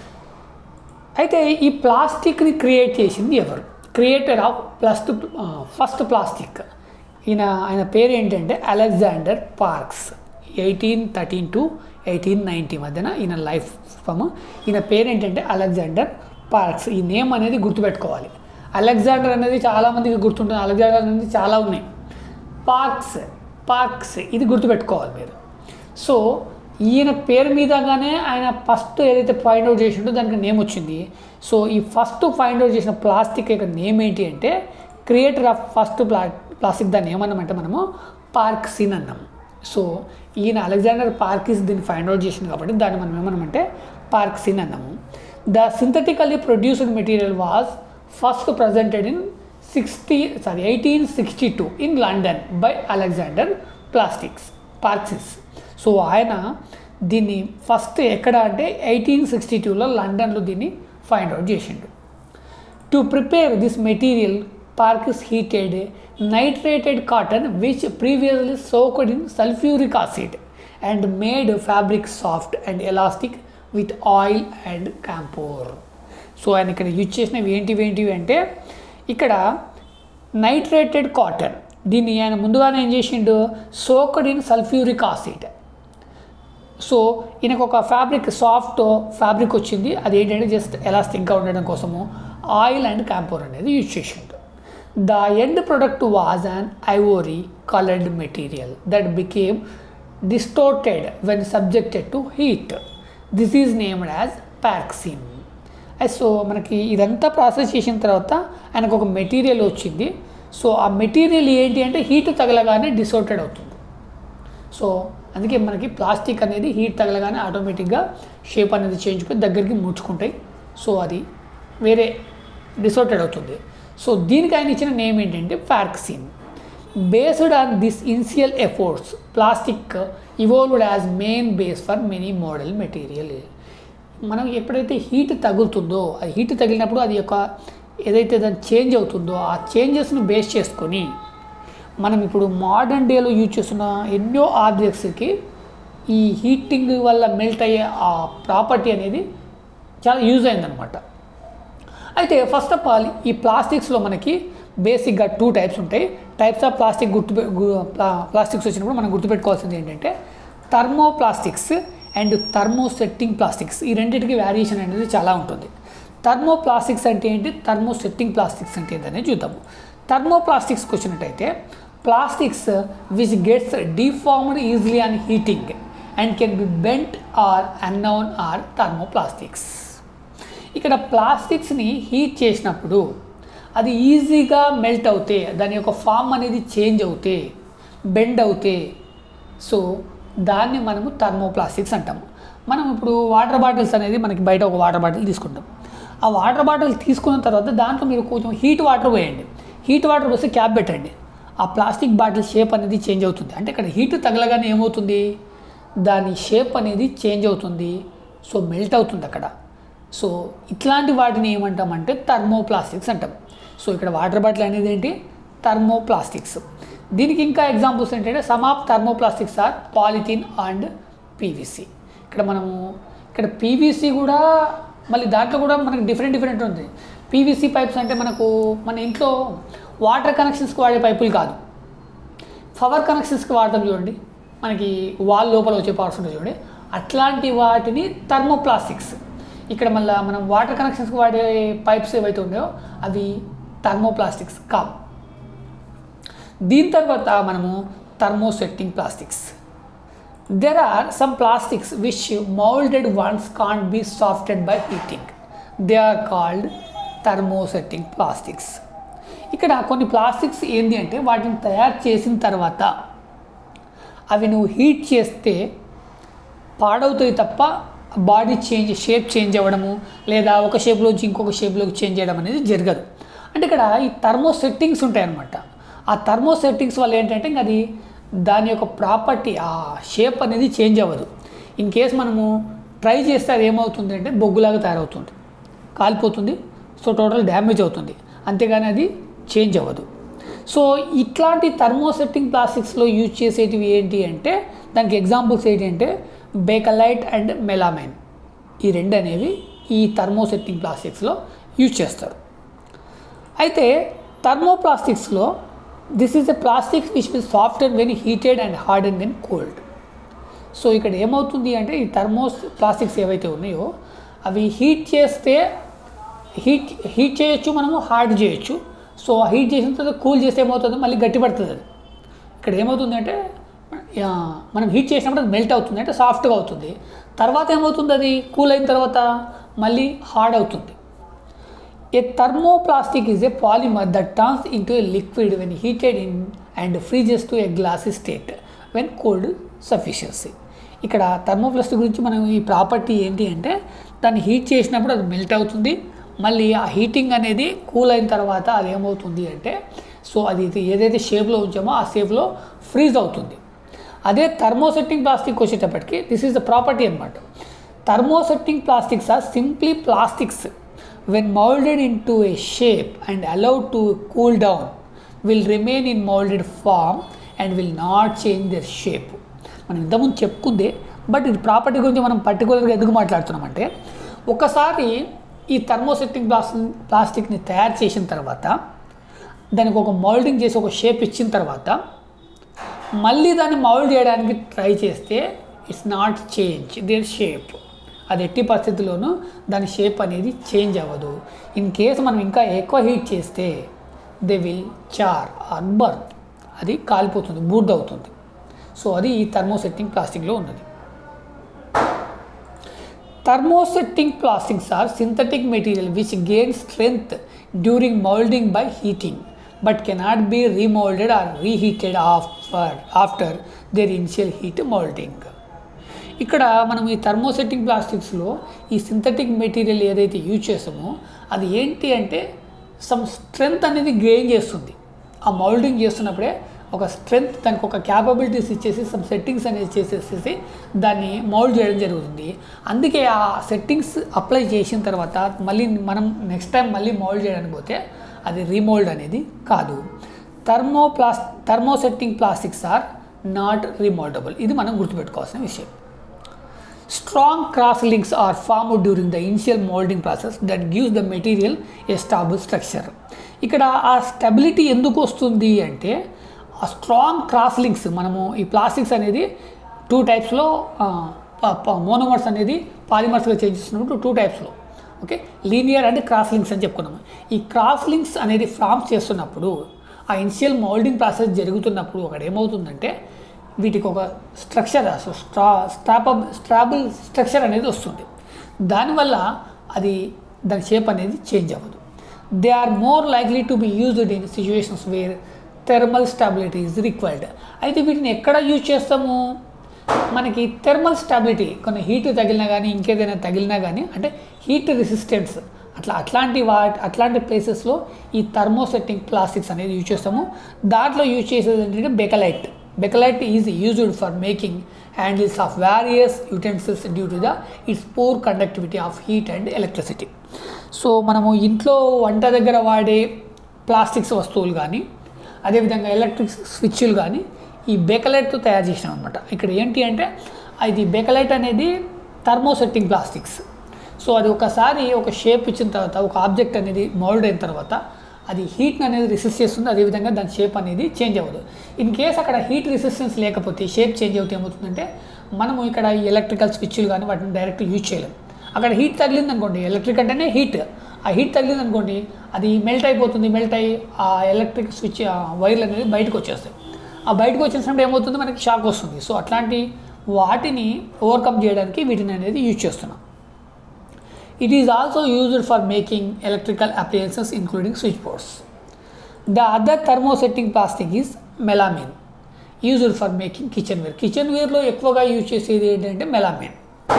అయితే ఈ ప్లాస్టిక్ని క్రియేట్ చేసింది ఎవరు? క్రియేటర్ ఆఫ్ ఫస్ట్ ప్లాస్టిక్ ఆయన పేరు ఏంటంటే అలెగ్జాండర్ పార్క్స్. 1813 to 1890 మధ్యన ఈయన లైఫ్ ఫ్రమ్. ఈయన పేరు ఏంటంటే అలెగ్జాండర్ పార్క్స్. ఈ నేమ్ అనేది గుర్తుపెట్టుకోవాలి. అలెగ్జాండర్ అనేది చాలామందికి గుర్తుంటుంది, అలెగ్జాండర్ అనేది చాలా ఉన్నాయి. పార్క్స్ ఇది గుర్తుపెట్టుకోవాలి మీరు. సో ఈయన పేరు మీదగానే ఆయన ఫస్ట్ ఏదైతే ఫైండ్ అవుట్ చేసిండో దానికి నేమ్ వచ్చింది. సో ఈ ఫస్ట్ ఫైండ్ అవుట్ చేసిన ప్లాస్టిక్ యొక్క నేమ్ ఏంటి అంటే క్రియేటర్ ఆఫ్ ఫస్ట్ ప్లాస్టిక్. దాన్ని ఏమన్నామంటే మనము పార్క్సిన్ అన్నాము. సో ఈయన అలెగ్జాండర్ పార్కిస్ దీన్ని ఫైండ్ అవుట్ చేసింది కాబట్టి దాన్ని మనం ఏమన్నామంటే పార్క్సిన్ అన్నాము. The synthetically produced material was first presented in 1862 in London by Alexander Parkes. So ఆయన దీన్ని ఫస్ట్ ఎక్కడ అంటే 1862లో లండన్లో దీన్ని ఫైండ్ అవుట్ చేసిండు. To prepare this material Parkes heated nitrated cotton which previously soaked in sulfuric acid and made fabric soft and elastic with oil and camphor. So ఆయన ఇక్కడ యూజ్ చేసినవి ఏంటివి అంటే ఇక్కడ నైట్రేటెడ్ కాటన్, దీన్ని ఆయన ముందుగానే ఏం చేసిండు, soaked in sulphuric acid. So ఈయనకు ఒక సాఫ్ట్ ఫ్యాబ్రిక్ వచ్చింది, అది ఏంటంటే జస్ట్ ఎలాస్టిక్గా ఉండడం కోసము ఆయిల్ అండ్ క్యాంపోర్ అనేది యూజ్ చేసిండు. The end product was an ivory colored material that became distorted when subjected to heat. This is named as parksin. So మనకి ఇదంతా ప్రాసెస్ చేసిన తర్వాత ఆయనకు ఒక మెటీరియల్ వచ్చింది. సో ఆ మెటీరియల్ ఏంటి అంటే హీట్ తగలగానే డిసోర్టెడ్ అవుతుంది. సో అందుకే మనకి ప్లాస్టిక్ అనేది హీట్ తగలగానే ఆటోమేటిక్గా షేప్ అనేది చేంజ్ అయిపోయి దగ్గరికి ముడుచుకుంటాయి. సో అది వేరే డిసోర్టెడ్ అవుతుంది. సో దీనికి ఆయన ఇచ్చిన నేమ్ ఏంటంటే parkesine. Based on this initial efforts plastic evolved as main base for many model material. మనం ఎప్పుడైతే హీట్ తగులుతుందో ఆ హీట్ తగిలినప్పుడు అది యొక్క ఏదైతే దాన్ని చేంజ్ అవుతుందో ఆ చేంజెస్ను బేస్ చేసుకొని మనం ఇప్పుడు మోడర్న్ డేలో యూజ్ చేస్తున్న ఎన్నో ఆబ్జెక్ట్స్కి ఈ హీటింగ్ వల్ల మెల్ట్ అయ్యే ఆ ప్రాపర్టీ అనేది చాలా యూజ్ అయిందనమాట. అయితే ఫస్ట్ ఆఫ్ ఆల్ ఈ ప్లాస్టిక్స్లో మనకి బేసిక్గా 2 types ఉంటాయి. టైప్స్ ఆఫ్ ప్లాస్టిక్స్ వచ్చినప్పుడు మనం గుర్తుపెట్టుకోవాల్సింది ఏంటంటే థర్మోప్లాస్టిక్స్ అండ్ థర్మోసెట్టింగ్ ప్లాస్టిక్స్. ఈ రెండింటికి వేరియేషన్ అనేది చాలా ఉంటుంది. థర్మోప్లాస్టిక్స్ అంటే ఏంటి, థర్మోసెట్టింగ్ ప్లాస్టిక్స్ అంటే ఏంటనే చూద్దాము. థర్మోప్లాస్టిక్స్కి వచ్చినట్టయితే plastics which gets deformed easily on heating and can be bent are unknown are thermoplastics. ఇక్కడ ప్లాస్టిక్స్ని హీట్ చేసినప్పుడు అది ఈజీగా మెల్ట్ అవుతే, దాని యొక్క ఫామ్ అనేది చేంజ్ అవుతే, బెండ్ అవుతే, సో దాన్ని మనము థర్మోప్లాస్టిక్స్ అంటాము. మనం ఇప్పుడు వాటర్ బాటిల్స్ అనేది మనకి బయట ఒక వాటర్ బాటిల్ తీసుకుంటాం. ఆ వాటర్ బాటిల్ తీసుకున్న తర్వాత దాంట్లో మీరు కొంచెం హీట్ వాటర్ పోయండి. హీట్ వాటర్ పోస్తే క్యాప్ పెట్టండి, ఆ ప్లాస్టిక్ బాటిల్ షేప్ అనేది చేంజ్ అవుతుంది. అంటే ఇక్కడ హీట్ తగలగానే ఏమవుతుంది, దాని షేప్ అనేది చేంజ్ అవుతుంది. సో మెల్ట్ అవుతుంది అక్కడ. సో ఇట్లాంటి వాటిని ఏమంటామంటే థర్మోప్లాస్టిక్స్ అంటాం. సో ఇక్కడ వాటర్ బాటిల్ అనేది ఏంటి, థర్మోప్లాస్టిక్స్. దీనికి ఇంకా ఎగ్జాంపుల్స్ ఏంటంటే some of thermoplastics are polythene and PVC. ఇక్కడ పీవీసీ కూడా మళ్ళీ దాంట్లో కూడా మనకి డిఫరెంట్ ఉంది. పీవీసీ పైప్స్ అంటే మన ఇంట్లో వాటర్ కనెక్షన్స్కి వాడే పైపులు కాదు, పవర్ కనెక్షన్స్కి వాడతాం చూడండి, మనకి వాల్ లోపల వచ్చే పవర్స్ ఉంటాయి చూడండి, అట్లాంటి వాటిని థర్మోప్లాస్టిక్స్. ఇక్కడ మళ్ళీ మనం వాటర్ కనెక్షన్స్కి వాడే పైప్స్ ఏవైతే ఉన్నాయో అవి థర్మోప్లాస్టిక్స్ కావు. దీని తర్వాత మనము thermosetting plastics. There are some plastics which moulded once can't be softened by heating. They are called thermosetting plastics. ఇక్కడ కొన్ని ప్లాస్టిక్స్ ఏంటి అంటే వాటిని తయారు చేసిన తర్వాత అవి నువ్వు హీట్ చేస్తే పాడవుతాయి తప్ప బాడీ షేప్ చేంజ్ అవ్వడము లేదా ఒక షేప్లోంచి ఇంకొక షేప్లోకి చేంజ్ చేయడం అనేది జరగదు. అంటే ఇక్కడ ఈ థర్మోసెట్టింగ్స్ ఉంటాయన్నమాట. ఆ థర్మోసెట్టింగ్స్ వల్ల ఏంటంటే ఇంకా అది దాని యొక్క ప్రాపర్టీ ఆ షేప్ అనేది చేంజ్ అవ్వదు. ఇన్ కేస్ మనము ట్రై చేస్తే అది ఏమవుతుంది అంటే బొగ్గులాగా తయారవుతుంది, కాలిపోతుంది, సో టోటల్ డ్యామేజ్ అవుతుంది, అంతేగాని అది చేంజ్ అవ్వదు. సో ఇట్లాంటి థర్మోసెట్టింగ్ ప్లాస్టిక్స్లో యూజ్ చేసేటివి ఏంటి అంటే దానికి ఎగ్జాంపుల్స్ ఏంటి అంటే బేకలైట్ అండ్ మెలామైన్. ఈ రెండు అనేవి ఈ థర్మోసెట్టింగ్ ప్లాస్టిక్స్లో యూజ్ చేస్తారు. అయితే థర్మోప్లాస్టిక్స్లో this is a plastics which will software when heated and harden when cold. So ఇక్కడ ఏమవుతుంది అంటే ఈ ప్లాస్టిక్స్ ఏవైతే ఉన్నాయో అవి హీట్ చేస్తే హీట్ చేయొచ్చు, మనము హార్డ్ చేయొచ్చు. సో హీట్ చేసిన తర్వాత కూల్ చేస్తే ఏమవుతుంది, మళ్ళీ గట్టిపడుతుంది. అది ఇక్కడ ఏమవుతుంది అంటే మనం హీట్ చేసినప్పుడు అది మెల్ట్ అవుతుంది, అంటే సాఫ్ట్గా అవుతుంది. తర్వాత ఏమవుతుంది, అది కూల్ అయిన తర్వాత మళ్ళీ హార్డ్ అవుతుంది. A thermoplastic is a polymer that turns into a liquid when heated in and freezes to a glassy state when cold sufficiency. ఇక్కడ థర్మోప్లాస్టిక్ గురించి మనం ఈ ప్రాపర్టీ ఏంటి అంటే దాన్ని హీట్ చేసినప్పుడు అది మెల్ట్ అవుతుంది, మళ్ళీ ఆ హీటింగ్ అనేది కూల్ అయిన తర్వాత అది ఏమవుతుంది అంటే సో అది ఏదైతే షేప్లో ఉంచామో ఆ షేప్లో ఫ్రీజ్ అవుతుంది. అదే థర్మోసెట్టింగ్ ప్లాస్టిక్ వచ్చేటప్పటికి దిస్ ఈజ్ ద ప్రాపర్టీ అనమాట. Thermosetting plastics are simply plastics when molded into a shape and allowed to cool down will remain in molded form and will not change their shape. మనం ఇంతకుముందు చెప్పుకుందే, but ఇది property గురించి మనం పర్టికులర్గా ఎందుకు మాట్లాడుతున్నామంటే ఒకసారి ఈ థర్మోసెట్టింగ్ ప్లాస్టిక్ని తయారు చేసిన తర్వాత దానికి ఒక మౌల్డింగ్ చేసి ఒక షేప్ ఇచ్చిన తర్వాత మళ్ళీ దాన్ని మౌల్డ్ చేయడానికి ట్రై చేస్తే it's not change their shape. అది ఎట్టి పరిస్థితుల్లోనూ దాని షేప్ అనేది చేంజ్ అవ్వదు. ఇన్ కేసు మనం ఇంకా ఎక్కువ హీట్ చేస్తే they will char or burn, అది కాలిపోతుంది, బూర్డ్ అవుతుంది. సో అది ఈ థర్మోసెట్టింగ్ ప్లాస్టిక్లో ఉన్నది. Thermosetting plastics are synthetic material which gain strength during moulding by heating but cannot be remoulded or reheated after their initial heat moulding. ఇక్కడ మనం ఈ థర్మోసెట్టింగ్ ప్లాస్టిక్స్లో ఈ సింథటిక్ మెటీరియల్ ఏదైతే యూజ్ చేస్తామో అది ఏంటి అంటే సమ్ స్ట్రెంగ్త్ అనేది గెయిన్ చేస్తుంది. ఆ మౌల్డింగ్ చేస్తున్నప్పుడే ఒక స్ట్రెంగ్త్ దానికి ఒక క్యాపబిలిటీస్ ఇచ్చేసి సమ్ సెట్టింగ్స్ అనేది చేసేసి దాన్ని మౌల్డ్ చేయడం జరుగుతుంది. అందుకే ఆ సెట్టింగ్స్ అప్లై చేసిన తర్వాత మళ్ళీ మనం నెక్స్ట్ టైం మళ్ళీ మౌల్డ్ చేయడానికి పోతే అది రీమౌల్డ్ అనేది కాదు. Thermosetting plastics are not remouldable. ఇది మనం గుర్తుపెట్టుకోవాల్సిన విషయం. Strong cross links are formed during the initial molding process that gives the material a stable structure. ఇక్కడ ఆ స్టెబిలిటీ ఎందుకు వస్తుంది అంటే ఆ స్ట్రాంగ్ క్రాస్ లింక్స్ మనము ఈ ప్లాస్టిక్స్ అనేది 2 టైప్స్లో మోనోమర్స్ అనేది పాలిమర్స్గా చేంజ్ చేస్తున్నప్పుడు 2 టైప్స్లో okay linear and cross links అని చెప్పుకున్నాము. ఈ క్రాస్ లింక్స్ అనేది ఫామ్ చేస్తున్నప్పుడు ఆ ఇనిషియల్ మౌల్డింగ్ ప్రాసెస్ జరుగుతున్నప్పుడు అక్కడ ఏమవుతుందంటే వీటికి ఒక స్ట్రక్చర్ స్ట్రాబుల్ స్ట్రక్చర్ అనేది వస్తుంది. దానివల్ల అది దాని షేప్ అనేది చేంజ్ అవ్వదు. They are more likely to be used in situations where thermal stability is required. అయితే వీటిని ఎక్కడ యూజ్ చేస్తాము, మనకి థెర్మల్ స్టాబిలిటీ కొన్ని హీట్ తగిలినా కానీ ఇంకేదైనా తగిలినా కానీ అంటే హీట్ రెసిస్టెన్స్ అట్లాంటి ప్లేసెస్లో ఈ థర్మోసెట్టింగ్ ప్లాస్టిక్స్ అనేది యూజ్ చేస్తాము. దాంట్లో యూజ్ చేసేది ఏంటంటే bakelite. Bakelite is used for making handles of various utensils due to its poor conductivity of heat and electricity. So మనము ఇంట్లో వంట దగ్గర వాడే ప్లాస్టిక్స్ వస్తువులు కానీ అదేవిధంగా ఎలక్ట్రిక్ స్విచ్లు కానీ ఈ బేకలైట్తో తయారు చేసినాం అనమాట. ఇక్కడ ఏంటి అంటే ఇది బేకలైట్ అనేది థర్మోసెట్టింగ్ ప్లాస్టిక్స్. సో అది ఒకసారి ఒక షేప్ ఇచ్చిన తర్వాత ఒక ఆబ్జెక్ట్ అనేది మౌల్డ్ అయిన తర్వాత అది హీట్ అనేది రెసిస్ట్ చేస్తుంది, అదేవిధంగా దాని షేప్ అనేది చేంజ్ అవ్వదు. ఇన్ కేస్ అక్కడ హీట్ రెసిస్టెన్స్ లేకపోతే షేప్ చేంజ్ అవుతే ఏమవుతుందంటే మనము ఇక్కడ ఈ ఎలక్ట్రికల్ స్విచ్లు కానీ వాటిని డైరెక్ట్ యూజ్ చేయలేం. అక్కడ హీట్ తగిలింది అనుకోండి, ఎలక్ట్రిక్ అంటేనే హీట్, ఆ హీట్ తగిలింది అనుకోండి అది మెల్ట్ అయిపోతుంది. మెల్ట్ అయ్యి ఆ ఎలక్ట్రిక్ స్విచ్ వైర్లు అనేది బయటకు వచ్చేస్తాయి. ఆ బయటకు వచ్చేసినప్పుడు ఏమవుతుంది, మనకి షాక్ వస్తుంది. సో అట్లాంటి వాటిని ఓవర్కమ్ చేయడానికి వీటిని అనేది యూజ్ చేస్తున్నాం. It is also used for making electrical appliances including switchboards. The other thermosetting plastic is melamine, used for making kitchenware. Kitchenware లో ఎక్కువగా యూజ్ చేసేది ఏంటంటే melamine.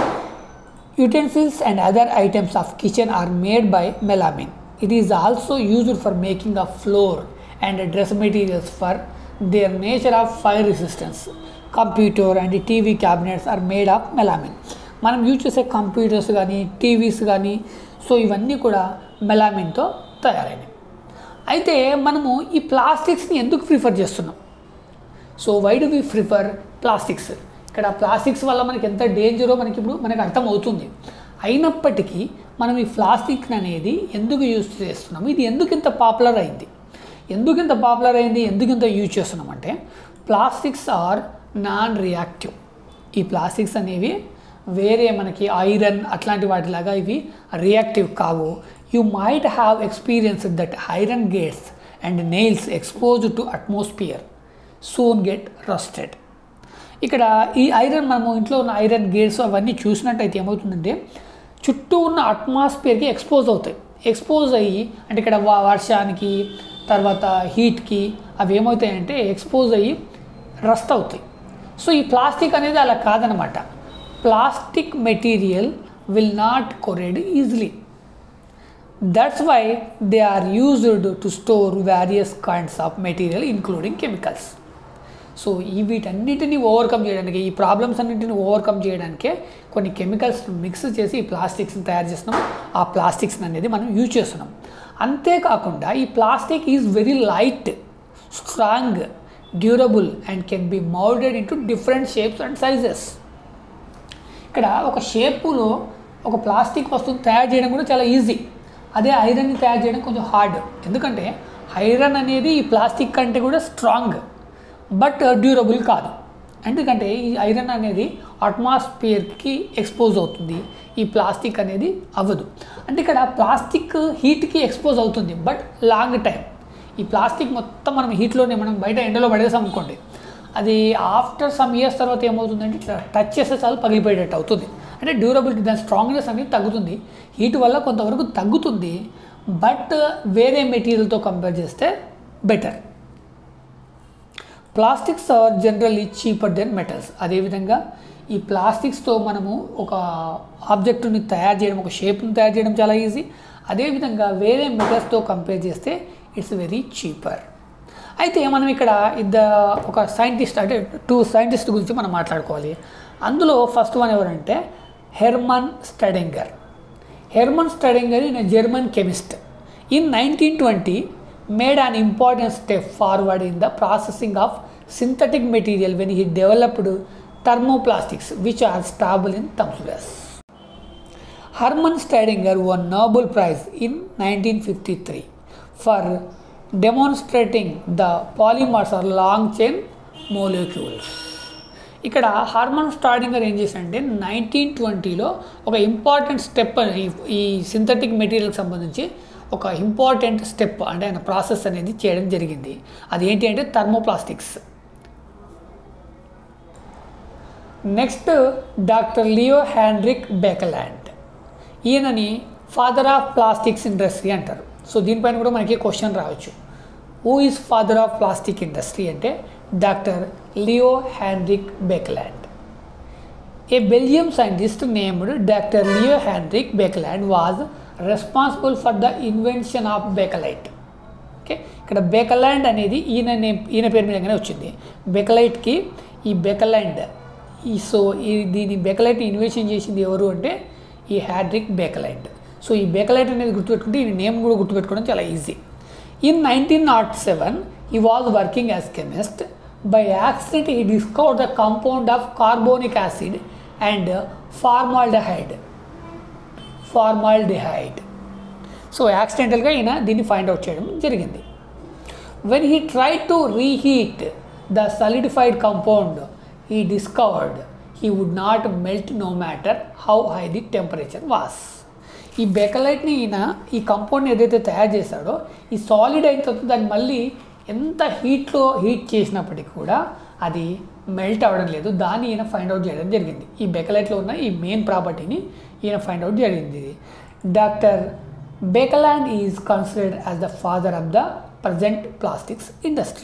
Utensils and other items of kitchen are made by melamine. It is also used for making of floor and dress materials for their nature of fire resistance. Computer and TV cabinets are made of melamine. మనం use చేసే computers కానీ TVs కానీ so ఇవన్నీ కూడా మెలామిన్తో తయారైనవి. అయితే మనము ఈ ప్లాస్టిక్స్ని ఎందుకు ప్రిఫర్ చేస్తున్నాం? So why do we prefer plastics? ఇక్కడ ప్లాస్టిక్స్ వల్ల మనకి ఎంత డేంజరో మనకి అర్థమవుతుంది. అయినప్పటికీ మనం ఈ ప్లాస్టిక్ అనేది ఎందుకు యూజ్ చేస్తున్నాము, ఇది ఎందుకు ఇంత పాపులర్ అయింది, ఎందుకు ఇంత యూజ్ చేస్తున్నామంటే ప్లాస్టిక్స్ ఆర్ నాన్ రియాక్టివ్. ఈ ప్లాస్టిక్స్ అనేవి వేరే మనకి ఐరన్ అట్లాంటి వాటిలాగా ఇవి రియాక్టివ్ కావు. You might have experienced that iron gates and nails exposed to atmosphere soon get rusted. ఇక్కడ ఈ ఐరన్ మనము ఇంట్లో ఉన్న ఐరన్ గేట్స్ అవన్నీ చూసినట్టయితే ఏమవుతుందంటే చుట్టూ ఉన్న అట్మాస్ఫియర్కి ఎక్స్పోజ్ అయ్యి అంటే ఇక్కడ వర్షానికి తర్వాత హీట్కి అవి ఏమవుతాయంటే ఎక్స్పోజ్ అయ్యి రస్ట్ అవుతాయి. సో ఈ ప్లాస్టిక్ అనేది అలా కాదనమాట. Plastic material will not corrode easily. That's why they are used to store various kinds of material including chemicals. So వీటన్నిటిని ఓవర్కమ్ చేయడానికి, ఈ ప్రాబ్లమ్స్ అన్నింటిని ఓవర్కమ్ చేయడానికే కొన్ని కెమికల్స్ మిక్స్ చేసి ఈ ప్లాస్టిక్స్ని తయారు చేస్తున్నాం. ఆ ప్లాస్టిక్స్ అనేది మనం యూజ్ చేస్తున్నాం. అంతేకాకుండా ఈ plastic is very light, strong, durable and can be moulded into different shapes and sizes. ఇక్కడ ఒక షేపులో ఒక ప్లాస్టిక్ వస్తువుని తయారు చేయడం కూడా చాలా ఈజీ. అదే ఐరన్ని తయారు చేయడం కొంచెం హార్డ్. ఎందుకంటే ఐరన్ అనేది ఈ ప్లాస్టిక్ కంటే కూడా స్ట్రాంగ్ బట్ డ్యూరబుల్ కాదు. ఎందుకంటే ఈ ఐరన్ అనేది అట్మాస్ఫియర్కి ఎక్స్పోజ్ అవుతుంది, ఈ ప్లాస్టిక్ అనేది అవ్వదు. అంటే ఇక్కడ ప్లాస్టిక్ హీట్కి ఎక్స్పోజ్ అవుతుంది బట్ లాంగ్ టైం. ఈ ప్లాస్టిక్ మొత్తం మనం హీట్లోనే మనం బయట ఎండలో పడేసాం అనుకోండి, అది ఆఫ్టర్ సమ్ ఇయర్స్ తర్వాత ఏమవుతుందంటే ఇట్లా టచ్ చేస్తే చాలు పగిలిపోయేటట్టు అవుతుంది. అంటే డ్యూరబిలిటీ, దాని స్ట్రాంగ్నెస్ అనేది తగ్గుతుంది. హీట్ వల్ల కొంతవరకు తగ్గుతుంది బట్ వేరే మెటీరియల్తో కంపేర్ చేస్తే better. Plastics are generally cheaper than metals. అదేవిధంగా ఈ ప్లాస్టిక్స్తో మనము ఒక ఆబ్జెక్టుని తయారు చేయడం, ఒక షేప్ని తయారు చేయడం చాలా ఈజీ. అదేవిధంగా వేరే మెటల్స్తో కంపేర్ చేస్తే ఇట్స్ వెరీ చీపర్. అయితే మనం ఇక్కడ ఒక సైంటిస్ట్ అంటే 2 సైంటిస్ట్ గురించి మనం మాట్లాడుకోవాలి. అందులో ఫస్ట్ వన్ ఎవరంటే Hermann Staudinger. Hermann Staudinger is a German chemist. In 1920 made an important step forward in the processing of synthetic material when he developed thermoplastics which are stable in themselves. Hermann Staudinger won Nobel prize in 1953 for demonstrating the polymers are long chain molecules. ఇక్కడ Hermann Staudinger ఏం చేశాడంటే 1920లో ఒక important step ఈ synthetic మెటీరియల్కి సంబంధించి ఒక important step అంటే ఆయన ప్రాసెస్ అనేది చేయడం జరిగింది. అది ఏంటి అంటే thermoplastics. Next doctor Leo Hendrik Baekeland. ఈయనని ఫాదర్ ఆఫ్ ప్లాస్టిక్స్ ఇండస్ట్రీ అంటారు. సో దీనిపైన కూడా మనకి క్వశ్చన్ రావచ్చు. Who is father of plastic industry అంటే doctor Leo Hendrik Baekeland. A Belgium scientist named doctor Leo Hendrik Baekeland was responsible for the invention of bakelite. Okay, ఇక్కడ Baekeland అనేది ఈయన పేరు మీదగానే వచ్చింది. బేకలైట్కి ఈ బేకలాండ్ దీని బేకలైట్ని ఇన్వెన్షన్ చేసింది ఎవరు అంటే ఈ హ్యాడ్రిక్ బేకలైట్. సో ఈ బేకలైట్ అనేది గుర్తుపెట్టుకుంటే ఈ నేమ్ కూడా గుర్తుపెట్టుకోవడం చాలా easy. In 1907 he was working as chemist. By accident he discovered the compound of carbonic acid and formaldehyde. So యాక్సిడెంటల్గా ఈయన దీన్ని ఫైండ్ అవుట్ చేయడం జరిగింది. When he tried to reheat the solidified compound, he discovered he would not melt no matter how high the temperature was. ఈ బేకలైట్ని ఈయన ఈ కంపౌండ్ని ఏదైతే తయారు చేశాడో ఈ సాలిడ్ అయిన తర్వాత దాన్ని మళ్ళీ ఎంత హీట్ చేసినప్పటికీ కూడా అది మెల్ట్ అవ్వడం లేదు. దాన్ని ఈయన ఫైండ్ అవుట్ చేయడం జరిగింది. ఈ బేకలైట్లో ఉన్న ఈ మెయిన్ ప్రాపర్టీని ఈయన ఫైండ్ అవుట్ జరిగింది. Doctor Baekeland is considered as the father of the present plastics industry.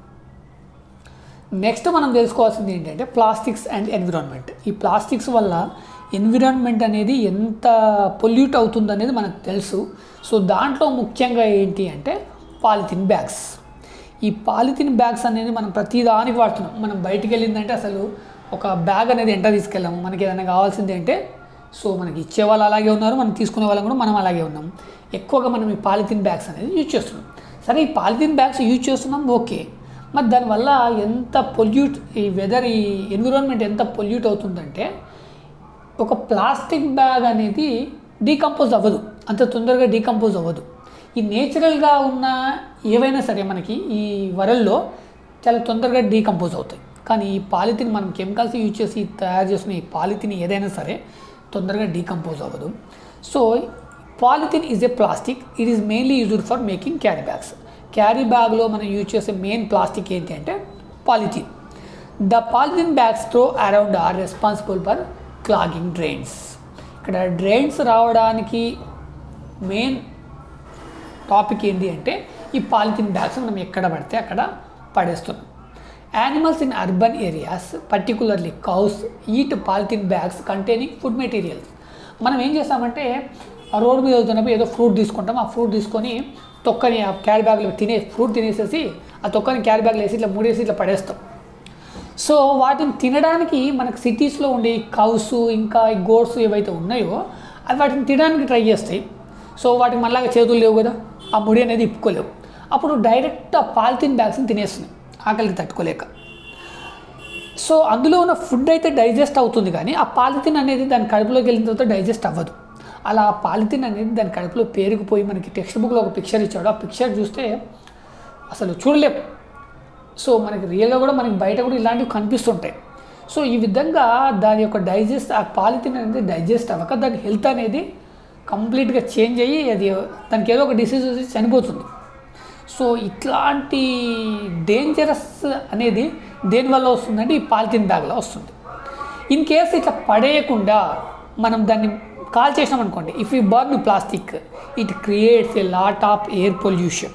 Next మనం తెలుసుకోవాల్సింది ఏంటంటే ప్లాస్టిక్స్ అండ్ ఎన్విరాన్మెంట్. ఈ ప్లాస్టిక్స్ వల్ల ఎన్విరాన్మెంట్ అనేది ఎంత పొల్యూట్ అవుతుంది అనేది మనకు తెలుసు. సో దాంట్లో ముఖ్యంగా ఏంటి అంటే పాలిథిన్ బ్యాగ్స్. ఈ పాలిథిన్ బ్యాగ్స్ అనేది మనం ప్రతిదానికి వాడుతున్నాం. మనం బయటికి వెళ్ళిందంటే అసలు ఒక బ్యాగ్ అనేది ఎంట తీసుకెళ్ళాము. మనకి ఏదైనా కావాల్సింది అంటే సో మనకి ఇచ్చే వాళ్ళు అలాగే ఉన్నారు, మనం తీసుకునే వాళ్ళం కూడా మనం అలాగే ఉన్నాం. ఎక్కువగా మనం ఈ పాలిథిన్ బ్యాగ్స్ అనేది యూజ్ చేస్తున్నాం. సరే ఈ పాలిథిన్ బ్యాగ్స్ యూజ్ చేస్తున్నాం ఓకే, మరి దానివల్ల ఎంత పొల్యూట్ ఈ ఎన్విరాన్మెంట్ ఎంత పొల్యూట్ అవుతుందంటే ఒక ప్లాస్టిక్ బ్యాగ్ అనేది డీకంపోజ్ అవ్వదు, అంత తొందరగా డీకంపోజ్ అవ్వదు. ఈ నేచురల్గా ఉన్న ఏవైనా సరే మనకి ఈ వరల్డ్లో చాలా తొందరగా డీకంపోజ్ అవుతాయి. కానీ ఈ పాలిథిన్ మనం కెమికల్స్ యూజ్ చేసి తయారు చేసిన ఈ పాలిథిన్ ఏదైనా సరే తొందరగా డీకంపోజ్ అవ్వదు. So polythene is a plastic. It is mainly used for making carry bags. Carry బ్యాగ్లో మనం యూజ్ చేసే మెయిన్ ప్లాస్టిక్ ఏంటి అంటే polythene. The polythene bags throw around are responsible for clogging drains. ఇక్కడ డ్రైన్స్ రావడానికి మెయిన్ టాపిక్ ఏంటి అంటే ఈ పాలిథిన్ బ్యాగ్స్ మనం ఎక్కడ పడితే అక్కడ పడేస్తున్నాం. Animals in urban areas particularly cows eat polythene bags containing food materials. మనం ఏం చేస్తామంటే ఆ రోడ్డు మీద వెళ్తున్నప్పుడు ఏదో ఫ్రూట్ తీసుకుంటాం, ఆ ఫ్రూట్ తీసుకొని తొక్కని ఆ క్యారీ బ్యాగ్లో ఫ్రూట్ తినేసేసి ఆ తొక్కని క్యారీ బ్యాగ్లో వేసి ఇట్లా మూడేసి ఇట్లా పడేస్తాం. సో వాటిని తినడానికి మనకు సిటీస్లో ఉండే కౌస్ ఇంకా ఈ గోడ్స్ ఏవైతే ఉన్నాయో అవి వాటిని తినడానికి ట్రై చేస్తాయి. సో వాటికి మళ్ళీ చేతులు లేవు కదా, ఆ ముడి అనేది ఇప్పుకోలేవు. అప్పుడు డైరెక్ట్ ఆ పాలిథిన్ బ్యాగ్స్ని తినేస్తున్నాయి ఆకలికి తట్టుకోలేక. సో అందులో ఉన్న ఫుడ్ అయితే డైజెస్ట్ అవుతుంది కానీ ఆ పాలిథిన్ అనేది దాని కడుపులోకి వెళ్ళిన తర్వాత డైజెస్ట్ అవ్వదు. అలా ఆ పాలిథిన్ అనేది దాని కడుపులో పేరుకుపోయి మనకి టెక్స్ట్ బుక్లో ఒక పిక్చర్ ఇచ్చాడు, ఆ పిక్చర్ చూస్తే అసలు చూడలేం. సో మనకి రియల్గా కూడా మనకి బయట కూడా ఇలాంటివి కనిపిస్తుంటాయి. సో ఈ విధంగా దాని యొక్క ఆ పాలిథిన్ అనేది డైజెస్ట్ అవ్వక దాని హెల్త్ అనేది కంప్లీట్గా చేంజ్ అయ్యి అది దానికి ఏదో ఒక డిసీజ్ వచ్చి చనిపోతుంది. సో ఇట్లాంటి డేంజరస్ అనేది దేనివల్ల వస్తుందంటే ఈ పాలిథిన్ బ్యాగ్లో వస్తుంది. ఇన్ కేస్ ఇట్లా పడేయకుండా మనం దాన్ని కాల్ చేసినాం అనుకోండి, if you burn plastic it creates a lot of air pollution.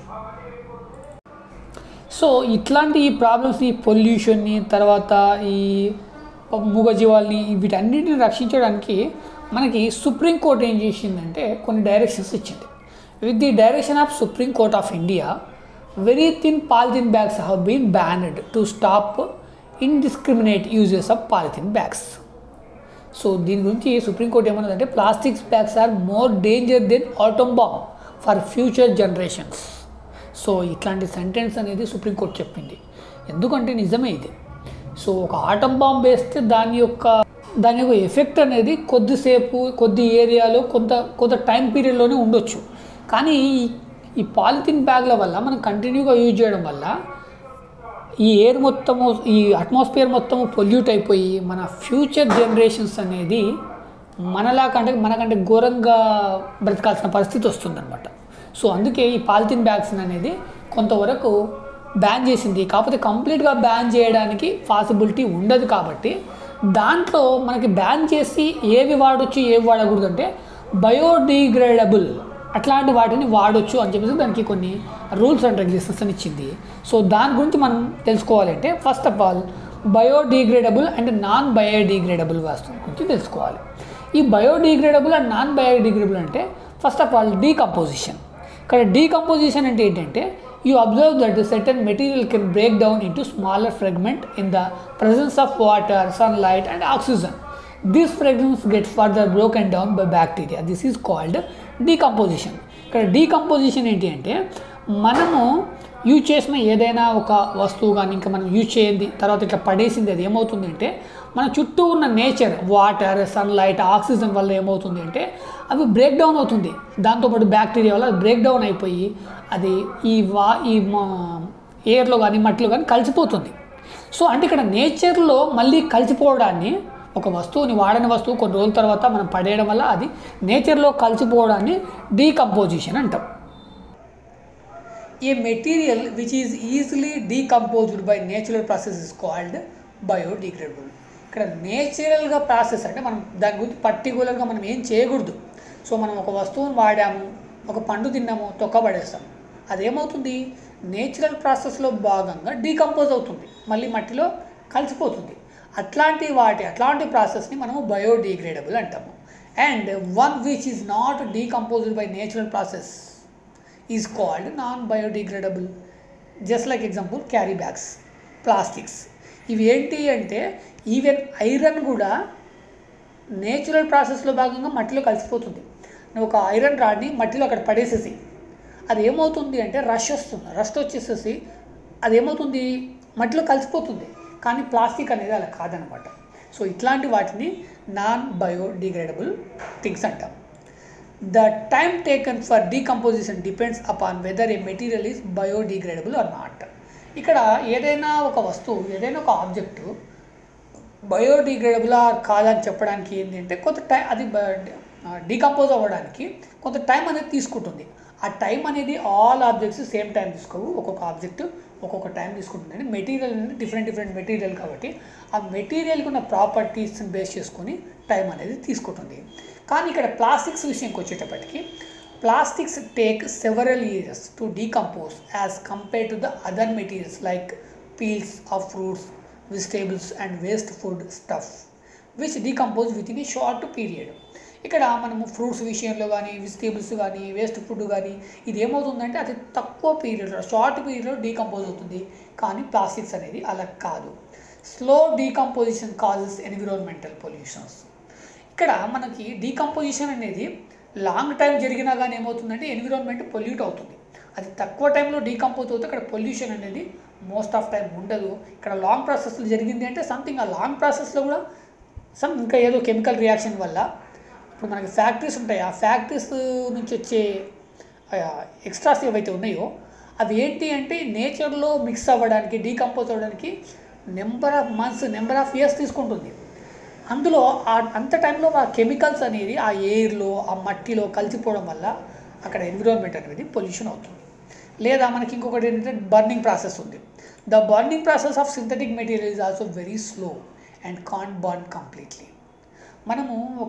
So ఇట్లాంటి ఈ ప్రాబ్లమ్స్, ఈ పొల్యూషన్ని, తర్వాత ఈ మూగజీవాల్ని వీటన్నిటిని రక్షించడానికి మనకి సుప్రీంకోర్టు ఏం చేసిందంటే కొన్ని డైరెక్షన్స్ ఇచ్చింది. With the direction of supreme court of India, very thin polythene bags have been banned to stop indiscriminate uses of polythene bags. So దీని గురించి సుప్రీంకోర్టు ఏమన్నదంటే plastics bags are more danger than atom bomb for future generations. So ఇట్లాంటి sentence అనేది supreme court చెప్పింది. ఎందుకంటే నిజమే ఇది. So ఒక ఆటమ్ బాంబ్ వేస్తే దాని యొక్క ఎఫెక్ట్ అనేది కొద్ది ఏరియాలో కొంత టైం పీరియడ్లోనే ఉండొచ్చు. కానీ ఈ పాలిథిన్ బ్యాగ్ల వల్ల మనం కంటిన్యూగా యూజ్ చేయడం వల్ల ఈ ఎయిర్ మొత్తము, ఈ అట్మాస్ఫియర్ మొత్తము పొల్యూట్ అయిపోయి మన ఫ్యూచర్ జనరేషన్స్ అనేది మనకంటే ఘోరంగా బ్రతకాల్సిన పరిస్థితి వస్తుందన్నమాట. సో అందుకే ఈ పాలిథిన్ బ్యాగ్స్ అనేది కొంతవరకు బ్యాన్ చేసింది. కాకపోతే కంప్లీట్గా బ్యాన్ చేయడానికి పాసిబిలిటీ ఉండదు. కాబట్టి దాంట్లో మనకి బ్యాన్ చేసి ఏవి వాడొచ్చు ఏవి వాడకూడదు అంటే బయోడిగ్రేడబుల్ అట్లాంటి వాటిని వాడొచ్చు అని చెప్పేసి దానికి కొన్ని రూల్స్ అండ్ రెగ్యులేషన్స్ అని ఇచ్చింది. సో దాని గురించి మనం తెలుసుకోవాలంటే first of all biodegradable and non biodegradable వస్తువుల గురించి తెలుసుకోవాలి. ఈ బయోడిగ్రేడబుల్ అండ్ నాన్ బయోడిగ్రేడబుల్ అంటే ఫస్ట్ ఆఫ్ ఆల్ డీకంపోజిషన్. ఇక్కడ డీకంపోజిషన్ అంటే ఏంటంటే you observe that a certain material can break down into smaller fragment in the presence of water, sunlight and oxygen. These fragments get further broken down by bacteria. This is called decomposition. ఇక్కడ decomposition ఏంటి అంటే మనము use చేసిన ఏదైనా ఒక వస్తువు కానీ ఇంకా మనం యూజ్ చేయండి తర్వాత ఇట్లా పడేసింది అది ఏమవుతుంది అంటే మన చుట్టూ ఉన్న నేచర్ వాటర్ సన్లైట్ ఆక్సిజన్ వల్ల ఏమవుతుంది అంటే అవి బ్రేక్ డౌన్ అవుతుంది. దాంతోపాటు బ్యాక్టీరియా వల్ల అది బ్రేక్ డౌన్ అయిపోయి అది ఈ ఎయిర్లో కానీ మట్టిలో కానీ కలిసిపోతుంది. సో అంటే ఇక్కడ నేచర్లో మళ్ళీ కలిసిపోవడాన్ని ఒక వస్తువుని వాడని వస్తువు కొన్ని రోజుల తర్వాత మనం పడేయడం వల్ల అది నేచర్లో కలిసిపోవడాన్ని డీకంపోజిషన్ అంటాం. A material which is easily decomposed by natural process is called biodegradable. ఇక్కడ నేచురల్గా ప్రాసెస్ అంటే మనం దాని గురించి పర్టికులర్గా మనం ఏం చేయకూడదు. సో మనం ఒక వస్తువుని వాడాము, ఒక పండు తిన్నాము, తొక్క పడేస్తాము, అదేమవుతుంది నేచురల్ ప్రాసెస్లో భాగంగా డీకంపోజ్ అవుతుంది, మళ్ళీ మట్టిలో కలిసిపోతుంది. అట్లాంటి ప్రాసెస్ని మనము బయోడిగ్రేడబుల్ అంటాము. And one which is not decomposed by natural process is called non biodegradable. Just like example carry bags, plastics. ఇవి ఏంటి అంటే ఈవెన్ ఐరన్ కూడా నేచురల్ ప్రాసెస్లో భాగంగా మట్టిలో కలిసిపోతుంది. నువ్వు ఒక ఐరన్ రాడ్ని మట్టిలో అక్కడ పడేసేసి అది ఏమవుతుంది అంటే రస్ట్ వచ్చేసేసి అది ఏమవుతుంది మట్టిలో కలిసిపోతుంది. కానీ ప్లాస్టిక్ అనేది అలా కాదనమాట. సో ఇట్లాంటి వాటిని నాన్ బయోడిగ్రేడబుల్ థింగ్స్ అంటాం. The time taken for decomposition depends upon whether a material is biodegradable or not. ఇక్కడ ఏదైనా ఒక వస్తువు ఏదైనా ఒక ఆబ్జెక్టు బయోడిగ్రేడబుల్ ఆర్ కాదని చెప్పడానికి ఏంటి అంటే కొంత టైం అది డీకంపోజ్ అవ్వడానికి కొంత టైం అనేది తీసుకుంటుంది. ఆ టైం అనేది ఆల్ ఆబ్జెక్ట్స్ సేమ్ టైం తీసుకోవు, ఒక్కొక్క ఆబ్జెక్ట్ ఒక్కొక్క టైం తీసుకుంటుంది. మెటీరియల్ అనేది డిఫరెంట్ మెటీరియల్ కాబట్టి ఆ మెటీరియల్కి ఉన్న ప్రాపర్టీస్ని బేస్ చేసుకొని టైం అనేది తీసుకుంటుంది. కానీ ఇక్కడ ప్లాస్టిక్స్ విషయంకి వచ్చేటప్పటికి plastics take several years to decompose as compared to the other materials like peels of fruits, vegetables and waste food stuff which decompose within a short period. ఇక్కడ మనము fruits విషయంలో కానీ వెజిటేబుల్స్ కానీ waste food కానీ ఇది ఏమవుతుందంటే అది తక్కువ పీరియడ్లో షార్ట్ పీరియడ్లో డీకంపోజ్ అవుతుంది. కానీ ప్లాస్టిక్స్ అనేది అలా కాదు. Slow decomposition causes environmental pollutions. ఇక్కడ మనకి డీకంపోజిషన్ అనేది లాంగ్ టైం జరిగినా కానీ ఏమవుతుందంటే ఎన్విరాన్మెంట్ పొల్యూట్ అవుతుంది. అది తక్కువ టైంలో డీకంపోజ్ అవుతుంది. ఇక్కడ పొల్యూషన్ అనేది మోస్ట్ ఆఫ్ టైం ఉండదు. ఇక్కడ లాంగ్ ప్రాసెస్లో జరిగింది అంటే సంథింగ్ ఆ లాంగ్ ప్రాసెస్లో కూడా ఇంకా ఏదో కెమికల్ రియాక్షన్ వల్ల ఇప్పుడు మనకి ఫ్యాక్టరీస్ ఉంటాయి, ఆ ఫ్యాక్టరీస్ నుంచి వచ్చే ఎక్స్ట్రాస్ ఏవైతే ఉన్నాయో అవి ఏంటి అంటే నేచర్లో మిక్స్ అవ్వడానికి డీకంపోజ్ అవ్వడానికి number of months number of years తీసుకుంటుంది. అందులో అంత టైంలో ఆ కెమికల్స్ అనేది ఆ ఎయిర్లో ఆ మట్టిలో కలిసిపోవడం వల్ల అక్కడ ఎన్విరాన్మెంట్ అనేది పొల్యూషన్ అవుతుంది. లేదా మనకి ఇంకొకటి ఏంటంటే బర్నింగ్ ప్రాసెస్ ఉంది. The burning process of synthetic material is also very slow and can't burn completely. మనము ఒక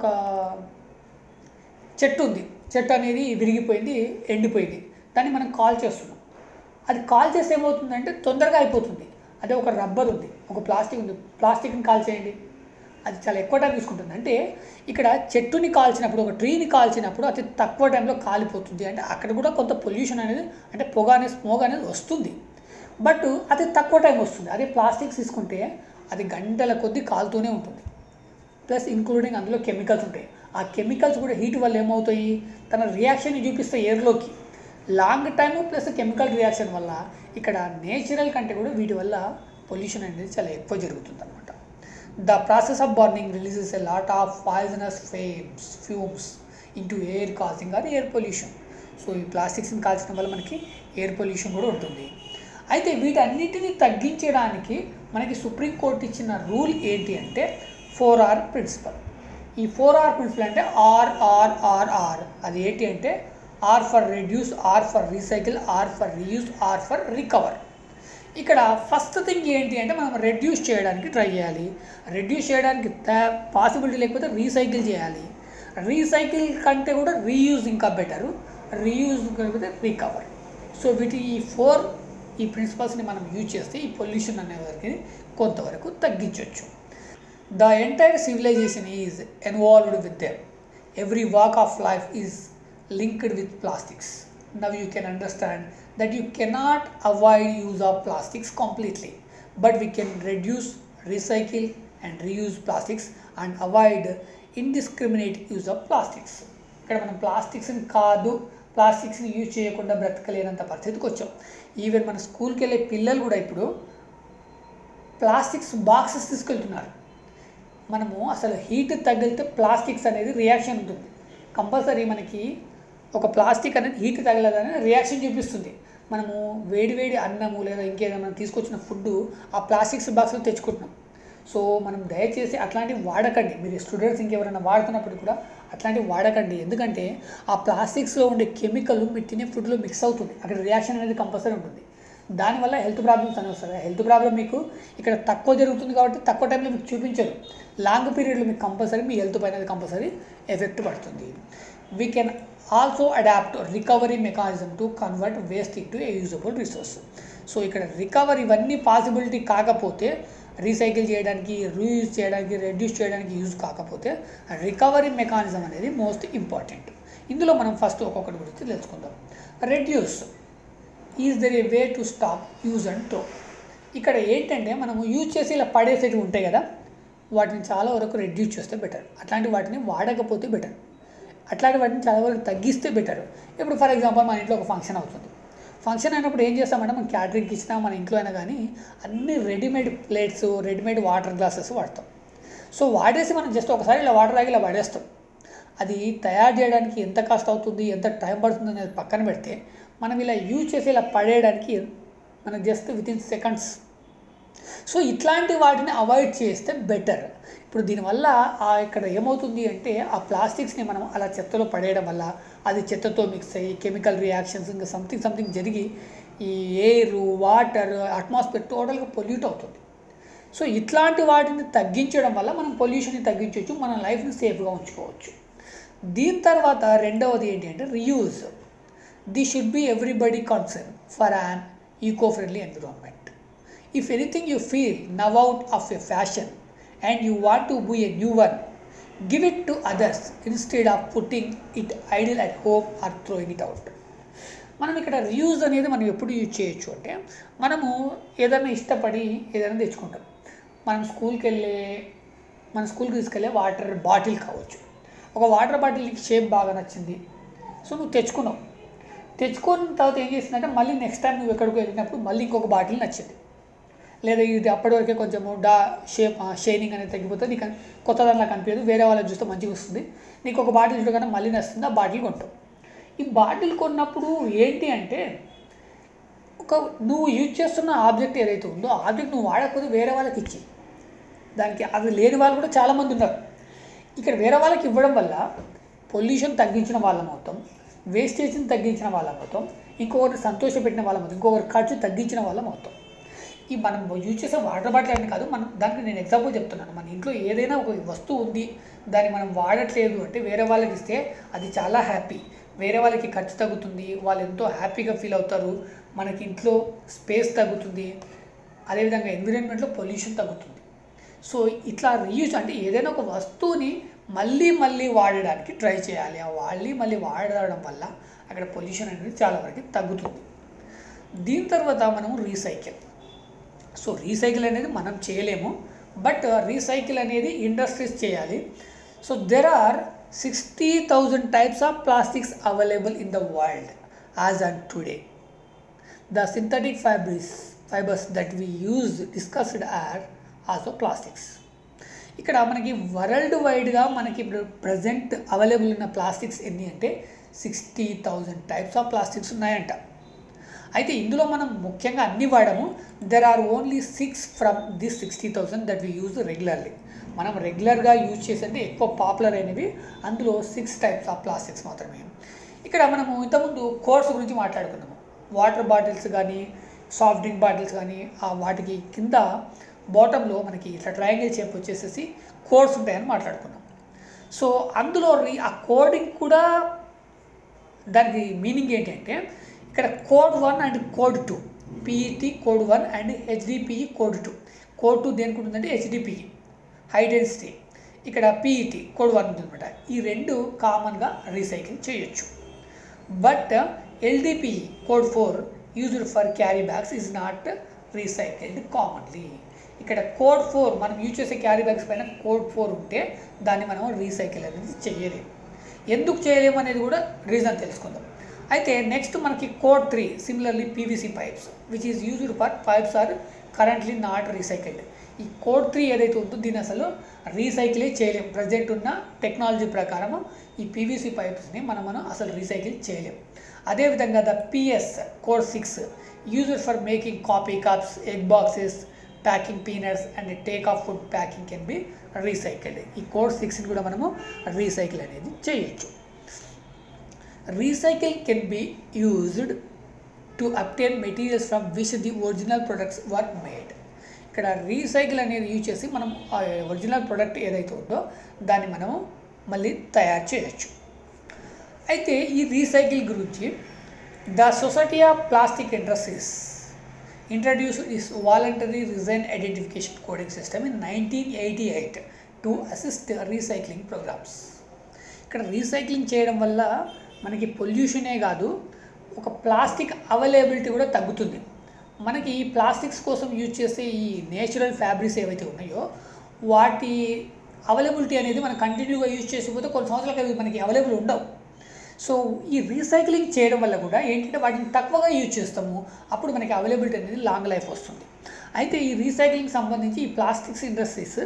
చెట్టు ఉంది, చెట్టు అనేది విరిగిపోయింది, ఎండిపోయింది, దాన్ని మనం కాల్ చేస్తున్నాం. అది కాల్ చేస్తే ఏమవుతుందంటే తొందరగా అయిపోతుంది. అదే ఒక రబ్బర్ ఉంది, ఒక ప్లాస్టిక్ ఉంది, ప్లాస్టిక్ని కాల్ చేయండి, అది చాలా ఎక్కువ టైం తీసుకుంటుంది. అంటే ఇక్కడ చెట్టుని కాల్చినప్పుడు ఒక ట్రీని కాల్చినప్పుడు అతి తక్కువ టైంలో కాలిపోతుంది. అంటే అక్కడ కూడా కొంత పొల్యూషన్ అనేది అంటే పొగ అనేది స్మోక్ అనేది వస్తుంది, బట్ అది తక్కువ టైం వస్తుంది. అదే ప్లాస్టిక్స్ తీసుకుంటే అది గంటల కొద్దీ కాలుతూనే ఉంటుంది. ప్లస్ ఇంక్లూడింగ్ అందులో కెమికల్స్ ఉంటాయి. ఆ కెమికల్స్ కూడా హీట్ వల్ల ఏమవుతాయి తన రియాక్షన్ని చూపిస్తాయి ఎయిర్లోకి. Long time plus chemical reaction వల్ల ఇక్కడ నేచురల్ కంటే కూడా వీటి వల్ల పొల్యూషన్ అనేది చాలా ఎక్కువ జరుగుతుంది అనమాట. The process of burning releases a lot of poisonous fumes into air causing or air pollution. So ఈ ప్లాస్టిక్స్ని కాల్చడం వల్ల మనకి ఎయిర్ పొల్యూషన్ కూడా ఉంటుంది. అయితే వీటన్నిటిని తగ్గించడానికి మనకి సుప్రీంకోర్టు ఇచ్చిన రూల్ ఏంటి అంటే 4R ప్రిన్సిపల్. ఈ 4R ప్రిన్సిపల్ అంటే ఆర్. అది ఏంటి అంటే R for reduce, R for recycle, R for reuse, R for recover. ఇక్కడ ఫస్ట్ థింగ్ ఏంటి అంటే మనం రెడ్యూస్ చేయడానికి ట్రై చేయాలి. రెడ్యూస్ చేయడానికి పాసిబిలిటీ లేకపోతే రీసైకిల్ చేయాలి. రీసైకిల్ కంటే కూడా రీయూజ్ ఇంకా బెటరు, రీయూజ్ కాకపోతే రికవర్. సో వీటి ఈ ప్రిన్సిపల్స్ని మనం యూజ్ చేస్తే ఈ పొల్యూషన్ అనేవారికి కొంతవరకు తగ్గించవచ్చు. The entire civilization is involved with them. Every walk of life is linked with plastics. now you can understand that you cannot avoid use of plastics completely, but we can reduce, recycle and reuse plastics and avoid indiscriminate use of plastics. ఇక్కడ మనం ప్లాస్టిక్స్ని కాదు, ప్లాస్టిక్స్ని use చేయకుండా బ్రతకలేనంత పరిస్థితికి వచ్చాం. Even మన స్కూల్కి వెళ్ళే పిల్లలు కూడా ఇప్పుడు ప్లాస్టిక్స్ బాక్సెస్ తీసుకెళ్తున్నారు. మనము అసలు హీట్ తగిలితే ప్లాస్టిక్స్ అనేది రియాక్షన్ ఉంటుంది. కంపల్సరీ మనకి ఒక ప్లాస్టిక్ అనేది హీట్ తగలదని రియాక్షన్ చూపిస్తుంది. మనము వేడివేడి అన్నము లేదా ఇంకేదైనా మనం తీసుకొచ్చిన ఫుడ్ ఆ ప్లాస్టిక్స్ బాక్స్లో తెచ్చుకుంటున్నాం. సో మనం దయచేసి అట్లాంటివి వాడకండి. మీరు స్టూడెంట్స్ ఇంకెవరైనా వాడుతున్నప్పుడు కూడా అట్లాంటివి వాడకండి. ఎందుకంటే ఆ ప్లాస్టిక్స్లో ఉండే కెమికల్ మీరు తినే ఫుడ్లో మిక్స్ అవుతుంది. అక్కడ రియాక్షన్ అనేది కంపల్సరీ ఉంటుంది. దానివల్ల హెల్త్ ప్రాబ్లమ్స్ అనేవి వస్తాయి. హెల్త్ ప్రాబ్లం మీకు ఇక్కడ తక్కువ జరుగుతుంది కాబట్టి తక్కువ టైంలో మీకు చూపించరు. లాంగ్ పీరియడ్లో మీకు కంపల్సరీ మీ హెల్త్ పైన కంపల్సరీ ఎఫెక్ట్ పడుతుంది. We can also adopt recovery mechanism to convert waste into a usable resource. So ఇక్కడ రికవరీ ఇవన్నీ పాసిబిలిటీ కాకపోతే, రీసైకిల్ చేయడానికి, రీయూజ్ చేయడానికి, రెడ్యూస్ చేయడానికి యూజ్ కాకపోతే రికవరీ మెకానిజం అనేది మోస్ట్ ఇంపార్టెంట్. ఇందులో మనం ఫస్ట్ ఒక్కొక్కటి గురించి తెలుసుకుందాం. Reduce is there a way to stop use and throw. ఇక్కడ ఏంటంటే మనము యూజ్ చేసి ఇలా పడేసేవి ఉంటాయి కదా, వాటిని చాలా వరకు రెడ్యూస్ చేస్తే బెటర్. అట్లాంటి వాటిని వాడకపోతే బెటర్. అట్లాంటి వాటిని చాలా వరకు తగ్గిస్తే బెటర్. ఇప్పుడు ఫర్ ఎగ్జాంపుల్ మన ఇంట్లో ఒక ఫంక్షన్ అవుతుంది. ఫంక్షన్ అయినప్పుడు ఏం చేస్తామంటే మనం క్యాటరింగ్కి ఇచ్చినా మన ఇంట్లో అయినా కానీ అన్ని readymade plates, readymade water glasses వాడతాం. సో వాడేసి మనం జస్ట్ ఒకసారి ఇలా వాటర్ తాగి ఇలా పడేస్తాం. అది తయారు చేయడానికి ఎంత కాస్ట్ అవుతుంది, ఎంత టైం పడుతుంది అనేది పక్కన పెడితే మనం ఇలా యూజ్ చేసి ఇలా పడేయడానికి మనం జస్ట్ వితిన్ సెకండ్స్. సో ఇట్లాంటి వాటిని అవాయిడ్ చేస్తే బెటర్. ఇప్పుడు దీనివల్ల ఇక్కడ ఏమవుతుంది అంటే ఆ ప్లాస్టిక్స్ని మనం అలా చెత్తలో పడేయడం వల్ల అది చెత్తతో మిక్స్ అయ్యి కెమికల్ రియాక్షన్స్ ఇంకా సంథింగ్ జరిగి ఈ ఎయిర్, వాటర్, అట్మాస్ఫియర్ టోటల్గా పొల్యూట్ అవుతుంది. సో ఇట్లాంటి వాటిని తగ్గించడం వల్ల మనం పొల్యూషన్ని తగ్గించవచ్చు, మన లైఫ్ని సేఫ్గా ఉంచుకోవచ్చు. దీని తర్వాత రెండవది ఏంటి అంటే reuse. This should be everybody concern for an eco-friendly environment. If anything you feel now out of a fashion and you want to buy a new one, give it to others instead of putting it idle at home or throwing it out. మనం ఇక్కడ reuse అనేది మనం ఎప్పుడు use చేయొచ్చు అంటే మనము ఏదైనా ఇష్టపడి ఏదైనా తెచ్చుకుంటాం. మన స్కూల్కి తీసుకెళ్ళే వాటర్ బాటిల్ కావచ్చు. ఒక వాటర్ బాటిల్కి షేప్ బాగా నచ్చింది, సో నువ్వు తెచ్చుకున్న తర్వాత ఏం చేసిందంటే మళ్ళీ నెక్స్ట్ టైం నువ్వు ఎక్కడికి వెళ్ళినప్పుడు మళ్ళీ ఇంకొక బాటిల్ నచ్చింది, లేదా ఇది అప్పటివరకే కొంచెము షైనింగ్ అనేది తగ్గిపోతుంది, నీకు కొత్త దానిలా కనిపించదు, వేరే వాళ్ళని చూస్తే మంచిగా వస్తుంది, నీకు ఒక బాటిల్ చూడగానే మళ్ళీ నచ్చుతుంది, ఆ బాటిల్ కొంటావు. ఈ బాటిల్ కొన్నప్పుడు ఏంటి అంటే నువ్వు యూజ్ చేస్తున్న ఆబ్జెక్ట్ ఏదైతే ఉందో ఆ ఆబ్జెక్ట్ నువ్వు వాడకపోతే వేరే వాళ్ళకి ఇచ్చి, దానికి అది లేని వాళ్ళు కూడా చాలామంది ఉన్నారు. ఇక్కడ వేరే వాళ్ళకి ఇవ్వడం వల్ల పొల్యూషన్ తగ్గించిన వాళ్ళం అవుతాం, వేస్టేజ్ని తగ్గించిన వాళ్ళం అవుతాం, ఇంకొకరిని సంతోషపెట్టిన వాళ్ళం అవుతాం, ఇంకొకరి ఖర్చు తగ్గించిన వాళ్ళం అవుతాం. ఈ మనం యూజ్ చేసే వాటర్ బాటిల్ అని కాదు, మనం దానికి నేను ఎగ్జాంపుల్ చెప్తున్నాను. మన ఇంట్లో ఏదైనా ఒక వస్తువు ఉంది, దాన్ని మనం వాడట్లేదు అంటే వేరే వాళ్ళకి ఇస్తే అది చాలా హ్యాపీ, వేరే వాళ్ళకి ఖర్చు తగ్గుతుంది, వాళ్ళు ఎంతో హ్యాపీగా ఫీల్ అవుతారు, మనకి ఇంట్లో స్పేస్ తగ్గుతుంది, అదేవిధంగా ఎన్విరాన్మెంట్లో పొల్యూషన్ తగ్గుతుంది. సో ఇట్లా రీయూజ్ అంటే ఏదైనా ఒక వస్తువుని మళ్ళీ వాడడానికి ట్రై చేయాలి. ఆ మళ్ళీ వాడడం వల్ల అక్కడ పొల్యూషన్ అనేది చాలా వరకు తగ్గుతుంది. దీని తర్వాత మనం రీసైకిల్. సో రీసైకిల్ అనేది మనం చేయలేము, బట్ రీసైకిల్ అనేది ఇండస్ట్రీస్ చేయాలి. So there are 60,000 types of plastics available in the world as on today. The synthetic fibers that we use discussed are also plastics. ఇక్కడ మనకి వరల్డ్ వైడ్గా మనకి ఇప్పుడు ప్రజెంట్ అవైలబుల్ ఉన్న ప్లాస్టిక్స్ ఎన్ని అంటే 60,000 types ఆఫ్ ప్లాస్టిక్స్ ఉన్నాయంట. అయితే ఇందులో మనం ముఖ్యంగా అన్ని వాడము. There are only 6 from this 60,000 that we use regularly. మనం రెగ్యులర్గా యూజ్ చేసేది ఎక్కువ పాపులర్ అయినవి అందులో 6 types ఆఫ్ ప్లాస్టిక్స్ మాత్రమే. ఇక్కడ మనము ఇంతకుముందు కోర్స్ గురించి మాట్లాడుకున్నాము. వాటర్ బాటిల్స్ కానీ సాఫ్ట్ డ్రింక్ బాటిల్స్ కానీ వాటికి కింద బాటంలో మనకి ఇట్లా ట్రయాంగిల్ షేప్ వచ్చేసేసి కోడ్స్ ఉంటాయని మాట్లాడుకున్నాం. సో అందులో ఆ కోడింగ్ కూడా దానికి మీనింగ్ ఏంటంటే ఇక్కడ code 1 and code 2, PET code 1 and HDPE code 2. Code 2 దేనికి ఉంటుందంటే హెచ్డిపిఈ హై డెన్సిటీ, ఇక్కడ పిఈటి కోడ్ 1 ఉంటుందన్నమాట. ఈ రెండు కామన్గా రీసైకిల్ చేయొచ్చు. But LDPE code 4 used for carry bags is not recycled commonly. ఇక్కడ కోడ్ 4 మనం యూజ్ చేసే క్యారీ బ్యాగ్స్ పైన కోడ్ 4 ఉంటే దాన్ని మనం రీసైకిల్ అనేది చేయలేము. ఎందుకు చేయలేము అనేది కూడా రీజన్ తెలుసుకుందాం. అయితే నెక్స్ట్ మనకి code 3 similarly PVC pipes which is used for pipes are currently not recycled. ఈ కోడ్ 3 ఏదైతే ఉందో దీన్ని అసలు రీసైకిలే చేయలేము. ప్రజెంట్ ఉన్న టెక్నాలజీ ప్రకారం ఈ పీవీసీ పైప్స్ని మనం అసలు రీసైకిల్ చేయలేము. అదేవిధంగా the PS code 6 used for making coffee cups, egg boxes, packing peanuts and take off food packing can be recycled. ఈ కోడ్ 6ని కూడా మనము రీసైకిల్ అనేది చేయొచ్చు. Recycle can be used to obtain materials from which the original products were made. ఇక్కడ recycle అనేది use చేసి మనం ఒరిజినల్ ప్రొడక్ట్ ఏదైతే ఉందో దాన్ని మనము మళ్ళీ తయారు చేయొచ్చు. అయితే ఈ రీసైకిల్ గురించి the society of plastic industries introduced this voluntary resin identification coding system in 1988 to assist recycling programs. ఇక్కడ రీసైక్లింగ్ చేయడం వల్ల మనకి పొల్యూషనే కాదు, ఒక ప్లాస్టిక్ అవైలబిలిటీ కూడా తగ్గుతుంది. మనకి ఈ ప్లాస్టిక్స్ కోసం యూజ్ చేసే ఈ నేచురల్ ఫ్యాబ్రిక్స్ ఏవైతే ఉన్నాయో వాటి అవైలబిలిటీ అనేది మనం కంటిన్యూగా యూజ్ చేసిపోతే కొన్ని సంవత్సరాలకు అవి మనకి అవైలబుల్ ఉండవు. సో ఈ రీసైక్లింగ్ చేయడం వల్ల కూడా ఏంటంటే వాటిని తక్కువగా యూజ్ చేస్తాము, అప్పుడు మనకి అవైలబిలిటీ అనేది లాంగ్ లైఫ్ వస్తుంది. అయితే ఈ రీసైక్లింగ్ సంబంధించి ఈ ప్లాస్టిక్స్ ఇండస్ట్రీస్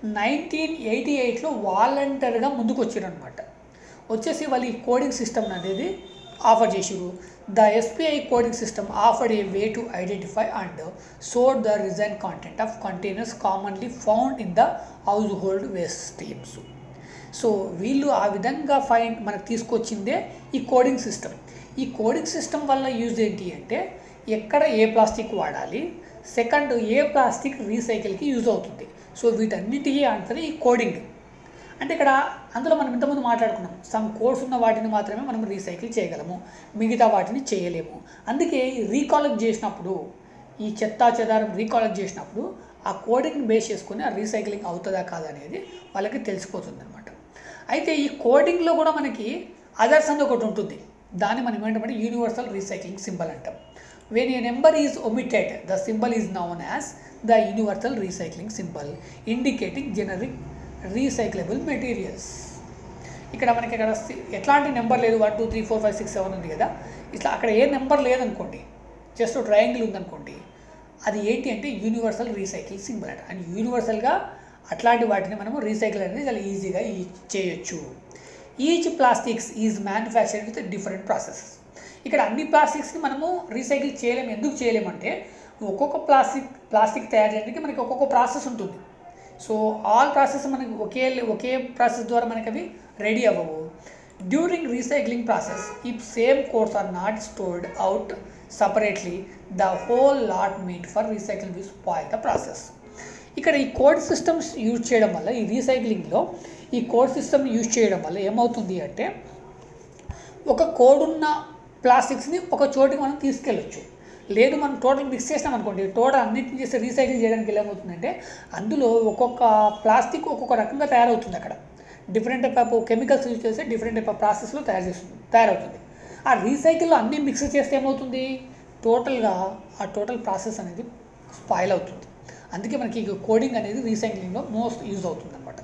1988లో వాలంటరీగా ముందుకు వచ్చారనమాట. వచ్చేసి వాళ్ళు ఈ కోడింగ్ సిస్టమ్ అనేది ఆఫర్ చేసారు. The SPI coding system offered a way to identify and sort the resin content of containers commonly found in the household waste streams. So వీళ్ళు ఆ విధంగా మనకు తీసుకొచ్చిందే ఈ కోడింగ్ సిస్టమ్. ఈ కోడింగ్ సిస్టమ్ వల్ల యూజ్ ఏంటి అంటే ఎక్కడ ఏ ప్లాస్టిక్ వాడాలి, సెకండ్ ఏ ప్లాస్టిక్ రీసైకిల్కి యూజ్ అవుతుంది. సో వీటన్నిటికీ ఆన్సర్ ఈ కోడింగ్. అంటే ఇక్కడ అందులో మనం ఇంతకుముందు మాట్లాడుకున్నాం, సమ్ కోడ్స్ ఉన్న వాటిని మాత్రమే మనం రీసైకిల్ చేయగలము, మిగతా వాటిని చేయలేము. అందుకే రీకాలెక్ట్ చేసినప్పుడు ఈ చెత్తా చెదారం రీకాలెక్ట్ చేసినప్పుడు ఆ కోడింగ్ని బేస్ చేసుకుని ఆ రీసైక్లింగ్ అవుతుందా కాదా అనేది వాళ్ళకి తెలిసిపోతుంది అనమాట. అయితే ఈ కోడింగ్లో కూడా మనకి అదర్స్ అని ఒకటి ఉంటుంది, దాన్ని మనం ఏమంటామంటే యూనివర్సల్ రీసైక్లింగ్ సింబల్ అంటాం. When a number is omitted the symbol is known as the universal recycling symbol indicating generic recyclable materials. ఇక్కడ మనకి ఇక్కడ ఎట్లాంటి నెంబర్ లేదు, 1 2 3 4 5 6 7 ఉంది కదా, ఇట్లా అక్కడ ఏ నెంబర్ లేదనుకోండి, జస్ట్ ట్రయాంగిల్ ఉందనుకోండి, అది ఏంటి అంటే యూనివర్సల్ రీసైక్లింగ్ సింబల్ అంట. అండ్ యూనివర్సల్గా అట్లాంటి వాటిని మనము రీసైకిల్ అనేది చాలా ఈజీగా చేయొచ్చు. Each plastics is manufactured with different process. ఇక్కడ అన్ని ప్లాస్టిక్స్ని మనము రీసైకిల్ చేయలేము. ఎందుకు చేయలేమంటే ఒక్కొక్క ప్లాస్టిక్ తయారు చేయడానికి మనకి ఒక్కొక్క ప్రాసెస్ ఉంటుంది. సో ఆల్ ప్రాసెస్ మనకి ఒకే ప్రాసెస్ ద్వారా మనకి అవి రెడీ అవ్వవు. During recycling process if same codes are not stored out separately the whole lot meant for recycling will spoil the process. ఇక్కడ ఈ కోడ్ సిస్టమ్స్ యూజ్ చేయడం వల్ల ఈ రీసైక్లింగ్లో ఈ కోడ్ సిస్టమ్ యూజ్ చేయడం వల్ల ఏమవుతుంది అంటే ఒక కోడ్ ఉన్న ప్లాస్టిక్స్ని ఒక చోటికి మనం తీసుకెళ్ళొచ్చు. లేదు మనం టోటల్ మిక్స్ చేసినాం అనుకోండి, టోటల్ అన్నింటిని చేస్తే రీసైకిల్ చేయడానికి ఏమవుతుందంటే అందులో ఒక్కొక్క ప్లాస్టిక్ ఒక్కొక్క రకంగా తయారవుతుంది. అక్కడ different type of chemicals use చేస్తే డిఫరెంట్ టైప్ ఆఫ్ ప్రాసెస్లో తయారవుతుంది. ఆ రీసైకిల్లో అన్నీ మిక్స్ చేస్తే ఏమవుతుంది, ఆ టోటల్ ప్రాసెస్ అనేది స్పాయిల్ అవుతుంది. అందుకే మనకి కోడింగ్ అనేది రీసైక్లింగ్లో మోస్ట్ యూజ్ అవుతుంది అనమాట.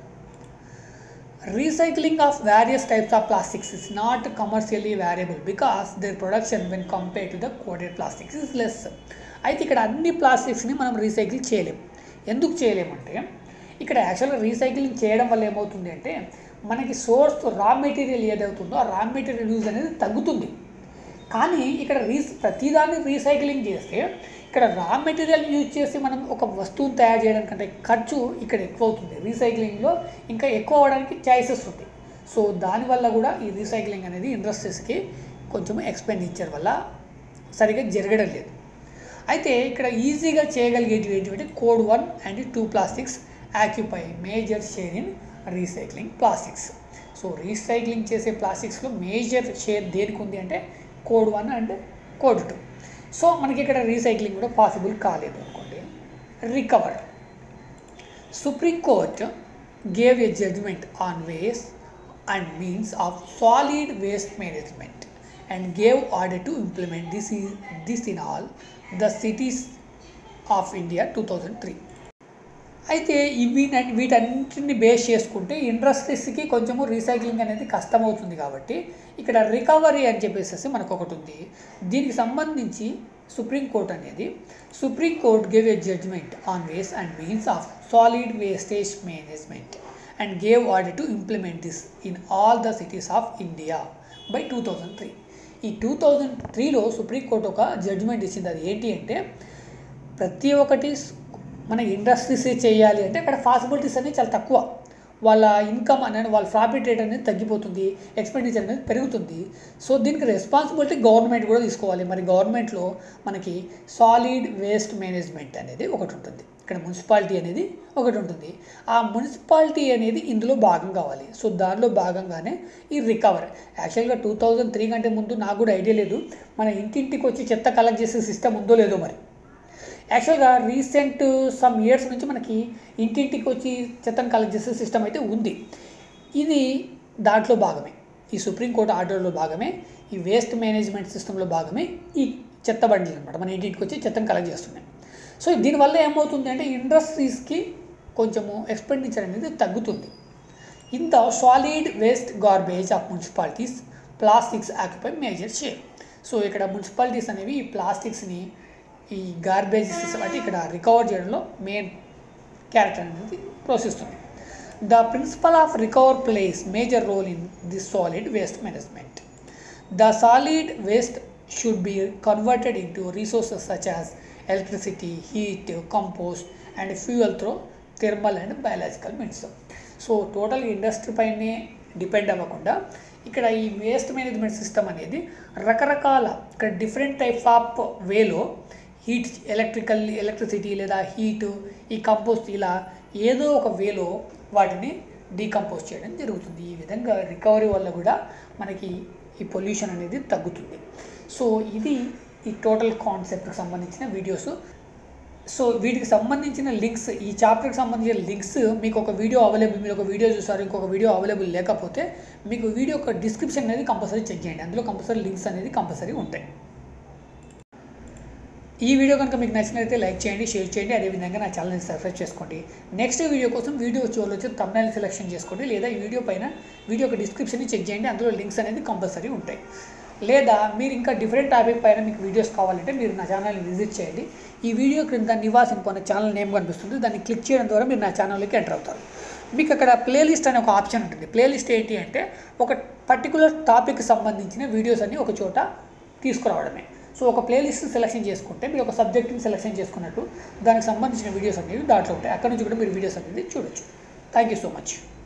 Recycling of various types of plastics is not commercially variable because their production when compare to the coded plastics is less. అయితే ఇక్కడ అన్ని ప్లాస్టిక్స్ని మనం రీసైకిల్ చేయలేము. ఎందుకు చేయలేమంటే ఇక్కడ యాక్చువల్గా రీసైక్లింగ్ చేయడం వల్ల ఏమవుతుంది అంటే మనకి సోర్స్ రా మెటీరియల్ ఏదవుతుందో ఆ రా మెటీరియల్ యూజ్ అనేది తగ్గుతుంది. కానీ ఇక్కడ ప్రతిదాన్ని రీసైక్లింగ్ చేస్తే ఇక్కడ రా మెటీరియల్ యూజ్ చేసి మనం ఒక వస్తువును తయారు చేయడానికంటే ఖర్చు ఇక్కడ ఎక్కువ అవుతుంది. రీసైక్లింగ్లో ఇంకా ఎక్కువ అవ్వడానికి ఛాయిసెస్ ఉంటాయి. సో దానివల్ల కూడా ఈ రీసైక్లింగ్ అనేది ఇండస్ట్రీస్కి కొంచెం ఎక్స్పెండిచర్ వల్ల సరిగ్గా జరగడం లేదు. అయితే ఇక్కడ ఈజీగా చేయగలిగేటివి ఏంటంటే code 1 and 2 plastics occupy major share in recycling plastics. So recycling చేసే ప్లాస్టిక్స్లో మేజర్ షేర్ దేనికి ఉంది అంటే కోడ్ 1 and కోడ్ 2. సో మనకి ఇక్కడ రీసైక్లింగ్ కూడా పాసిబుల్ కాలేదు అనుకోండి. Recover. Supreme Court gave a judgment on ways and means of solid waste management and gave order to implement this in all the cities of India 2003. అయితే వీటన్నిటిని base చేసుకుంటే ఇండస్ట్రీస్కి కొంచెము recycling అనేది కష్టమవుతుంది కాబట్టి ఇక్కడ రికవరీ అని చెప్పేసి మనకు ఒకటి ఉంది. దీనికి సంబంధించి Supreme Court gave a judgment on ways and means of solid wastage management and gave order to implement this in all the cities of India by 2003. ఈ 2003లో సుప్రీంకోర్టు ఒక జడ్జ్మెంట్ ఇచ్చింది. అది ఏంటి అంటే ప్రతి ఒక్కటి మన ఇండస్ట్రీస్ చేయాలి అంటే అక్కడ పాసిబిలిటీస్ అనేవి చాలా తక్కువ, వాళ్ళ ఇన్కమ్ అనేది వాళ్ళ ప్రాఫిట్ రేట్ అనేది తగ్గిపోతుంది, ఎక్స్పెండిచర్ అనేది పెరుగుతుంది. సో దీనికి రెస్పాన్సిబిలిటీ గవర్నమెంట్ కూడా తీసుకోవాలి. మరి గవర్నమెంట్లో మనకి సాలిడ్ వేస్ట్ మేనేజ్మెంట్ అనేది ఒకటి ఉంటుంది, ఇక్కడ మున్సిపాలిటీ అనేది ఒకటి ఉంటుంది. ఆ మున్సిపాలిటీ అనేది ఇందులో భాగం కావాలి. సో దానిలో భాగంగానే ఈ రికవర్. యాక్చువల్గా 2003 కంటే ముందు నాకు కూడా ఐడియా లేదు మన ఇంటింటికి వచ్చి చెత్త కలెక్ట్ చేసే సిస్టమ్ ఉందో లేదో. మరి యాక్చువల్గా రీసెంట్ సమ్ ఇయర్స్ నుంచి మనకి ఇంటింటికి వచ్చి చెత్తను కలెక్ట్ చేసే సిస్టమ్ అయితే ఉంది. ఇది దాంట్లో భాగమే, ఈ సుప్రీంకోర్టు ఆర్డర్లో భాగమే, ఈ వేస్ట్ మేనేజ్మెంట్ సిస్టంలో భాగమే ఈ చెత్త బండిలు అనమాట. మన ఇంటింటికి వచ్చి చెత్తను కలెక్ట్ చేస్తున్నాయి. సో దీనివల్ల ఏమవుతుంది అంటే ఇండస్ట్రీస్కి కొంచెము ఎక్స్పెండిచర్ అనేది తగ్గుతుంది. ఇంత solid waste garbage of municipalities plastics occupy major share. So ఇక్కడ మున్సిపాలిటీస్ అనేవి ఈ ప్లాస్టిక్స్ని ఈ గార్బేజ్ సిస్టమ్ అంటే ఇక్కడ రికవర్ చేయడంలో మెయిన్ క్యారెక్టర్ అనేది పోషిస్తుంది. The principle of recover plays major role in this solid waste management. The solid waste should be converted into resources such as electricity, heat, compost and fuel through thermal and biological means. So total industry పైనే depend అవ్వకుండా ఇక్కడ ఈ waste management system అనేది రకరకాల ఇక్కడ different types of వేలో heat, electricity లేదా heat, ఈ కంపోస్ట్ ఇలా ఏదో ఒక వేలో వాటిని డీకంపోజ్ చేయడం జరుగుతుంది. ఈ విధంగా రికవరీ వల్ల కూడా మనకి ఈ పొల్యూషన్ అనేది తగ్గుతుంది. సో ఇది ఈ టోటల్ కాన్సెప్ట్కి సంబంధించిన వీడియోస్. సో వీటికి సంబంధించిన లింక్స్, ఈ చాప్టర్కి సంబంధించిన లింక్స్ మీకు ఒక వీడియో అవైలబుల్, మీరు ఒక వీడియో చూసారు ఇంకొక వీడియో అవైలబుల్ లేకపోతే మీకు వీడియో యొక్క డిస్క్రిప్షన్ అనేది కంపల్సరీ చెక్ చేయండి, అందులో కంపల్సరీ లింక్స్ అనేది కంపల్సరీ ఉంటాయి. ఈ వీడియో కనుక మీకు నచ్చినట్లయితే లైక్ చేయండి, షేర్ చేయండి, అదేవిధంగా నా ఛానల్ని సబ్స్క్రైబ్ చేసుకోండి. నెక్స్ట్ వీడియో కోసం వీడియో చివరిలో వచ్చి థంబ్నెయిల్ సెలెక్షన్ చేసుకోండి, లేదా ఈ వీడియో పైన వీడియో యొక్క డిస్క్రిప్షన్ని చెక్ చేయండి, అందులో లింక్స్ అనేది కంపల్సరీ ఉంటాయి. లేదా మీరు ఇంకా డిఫరెంట్ టాపిక్ పైన మీకు వీడియోస్ కావాలంటే మీరు నా ఛానల్ని విజిట్ చేయండి. ఈ వీడియో క్రింద నివాస్ ఇన్ఫో అనే ఛానల్ నేమ్ కనిపిస్తుంది, దాన్ని క్లిక్ చేయడం ద్వారా మీరు నా ఛానల్లోకి ఎంటర్ అవుతారు. మీకు అక్కడ ప్లేలిస్ట్ అనే ఒక ఆప్షన్ ఉంటుంది. ప్లేలిస్ట్ ఏంటి అంటే ఒక పర్టికులర్ టాపిక్కి సంబంధించిన వీడియోస్ అన్ని ఒక చోట తీసుకురావడమే. సో ఒక ప్లేలిస్ట్ సెలెక్షన్ చేసుకుంటే మీరు ఒక సబ్జెక్ట్ని సెలెక్షన్ చేసుకున్నట్టు దానికి సంబంధించిన వీడియోస్ అనేవి దాంట్లో ఉంటాయి. అక్కడ నుంచి కూడా మీరు వీడియోస్ అనేది చూడొచ్చు. Thank you so much.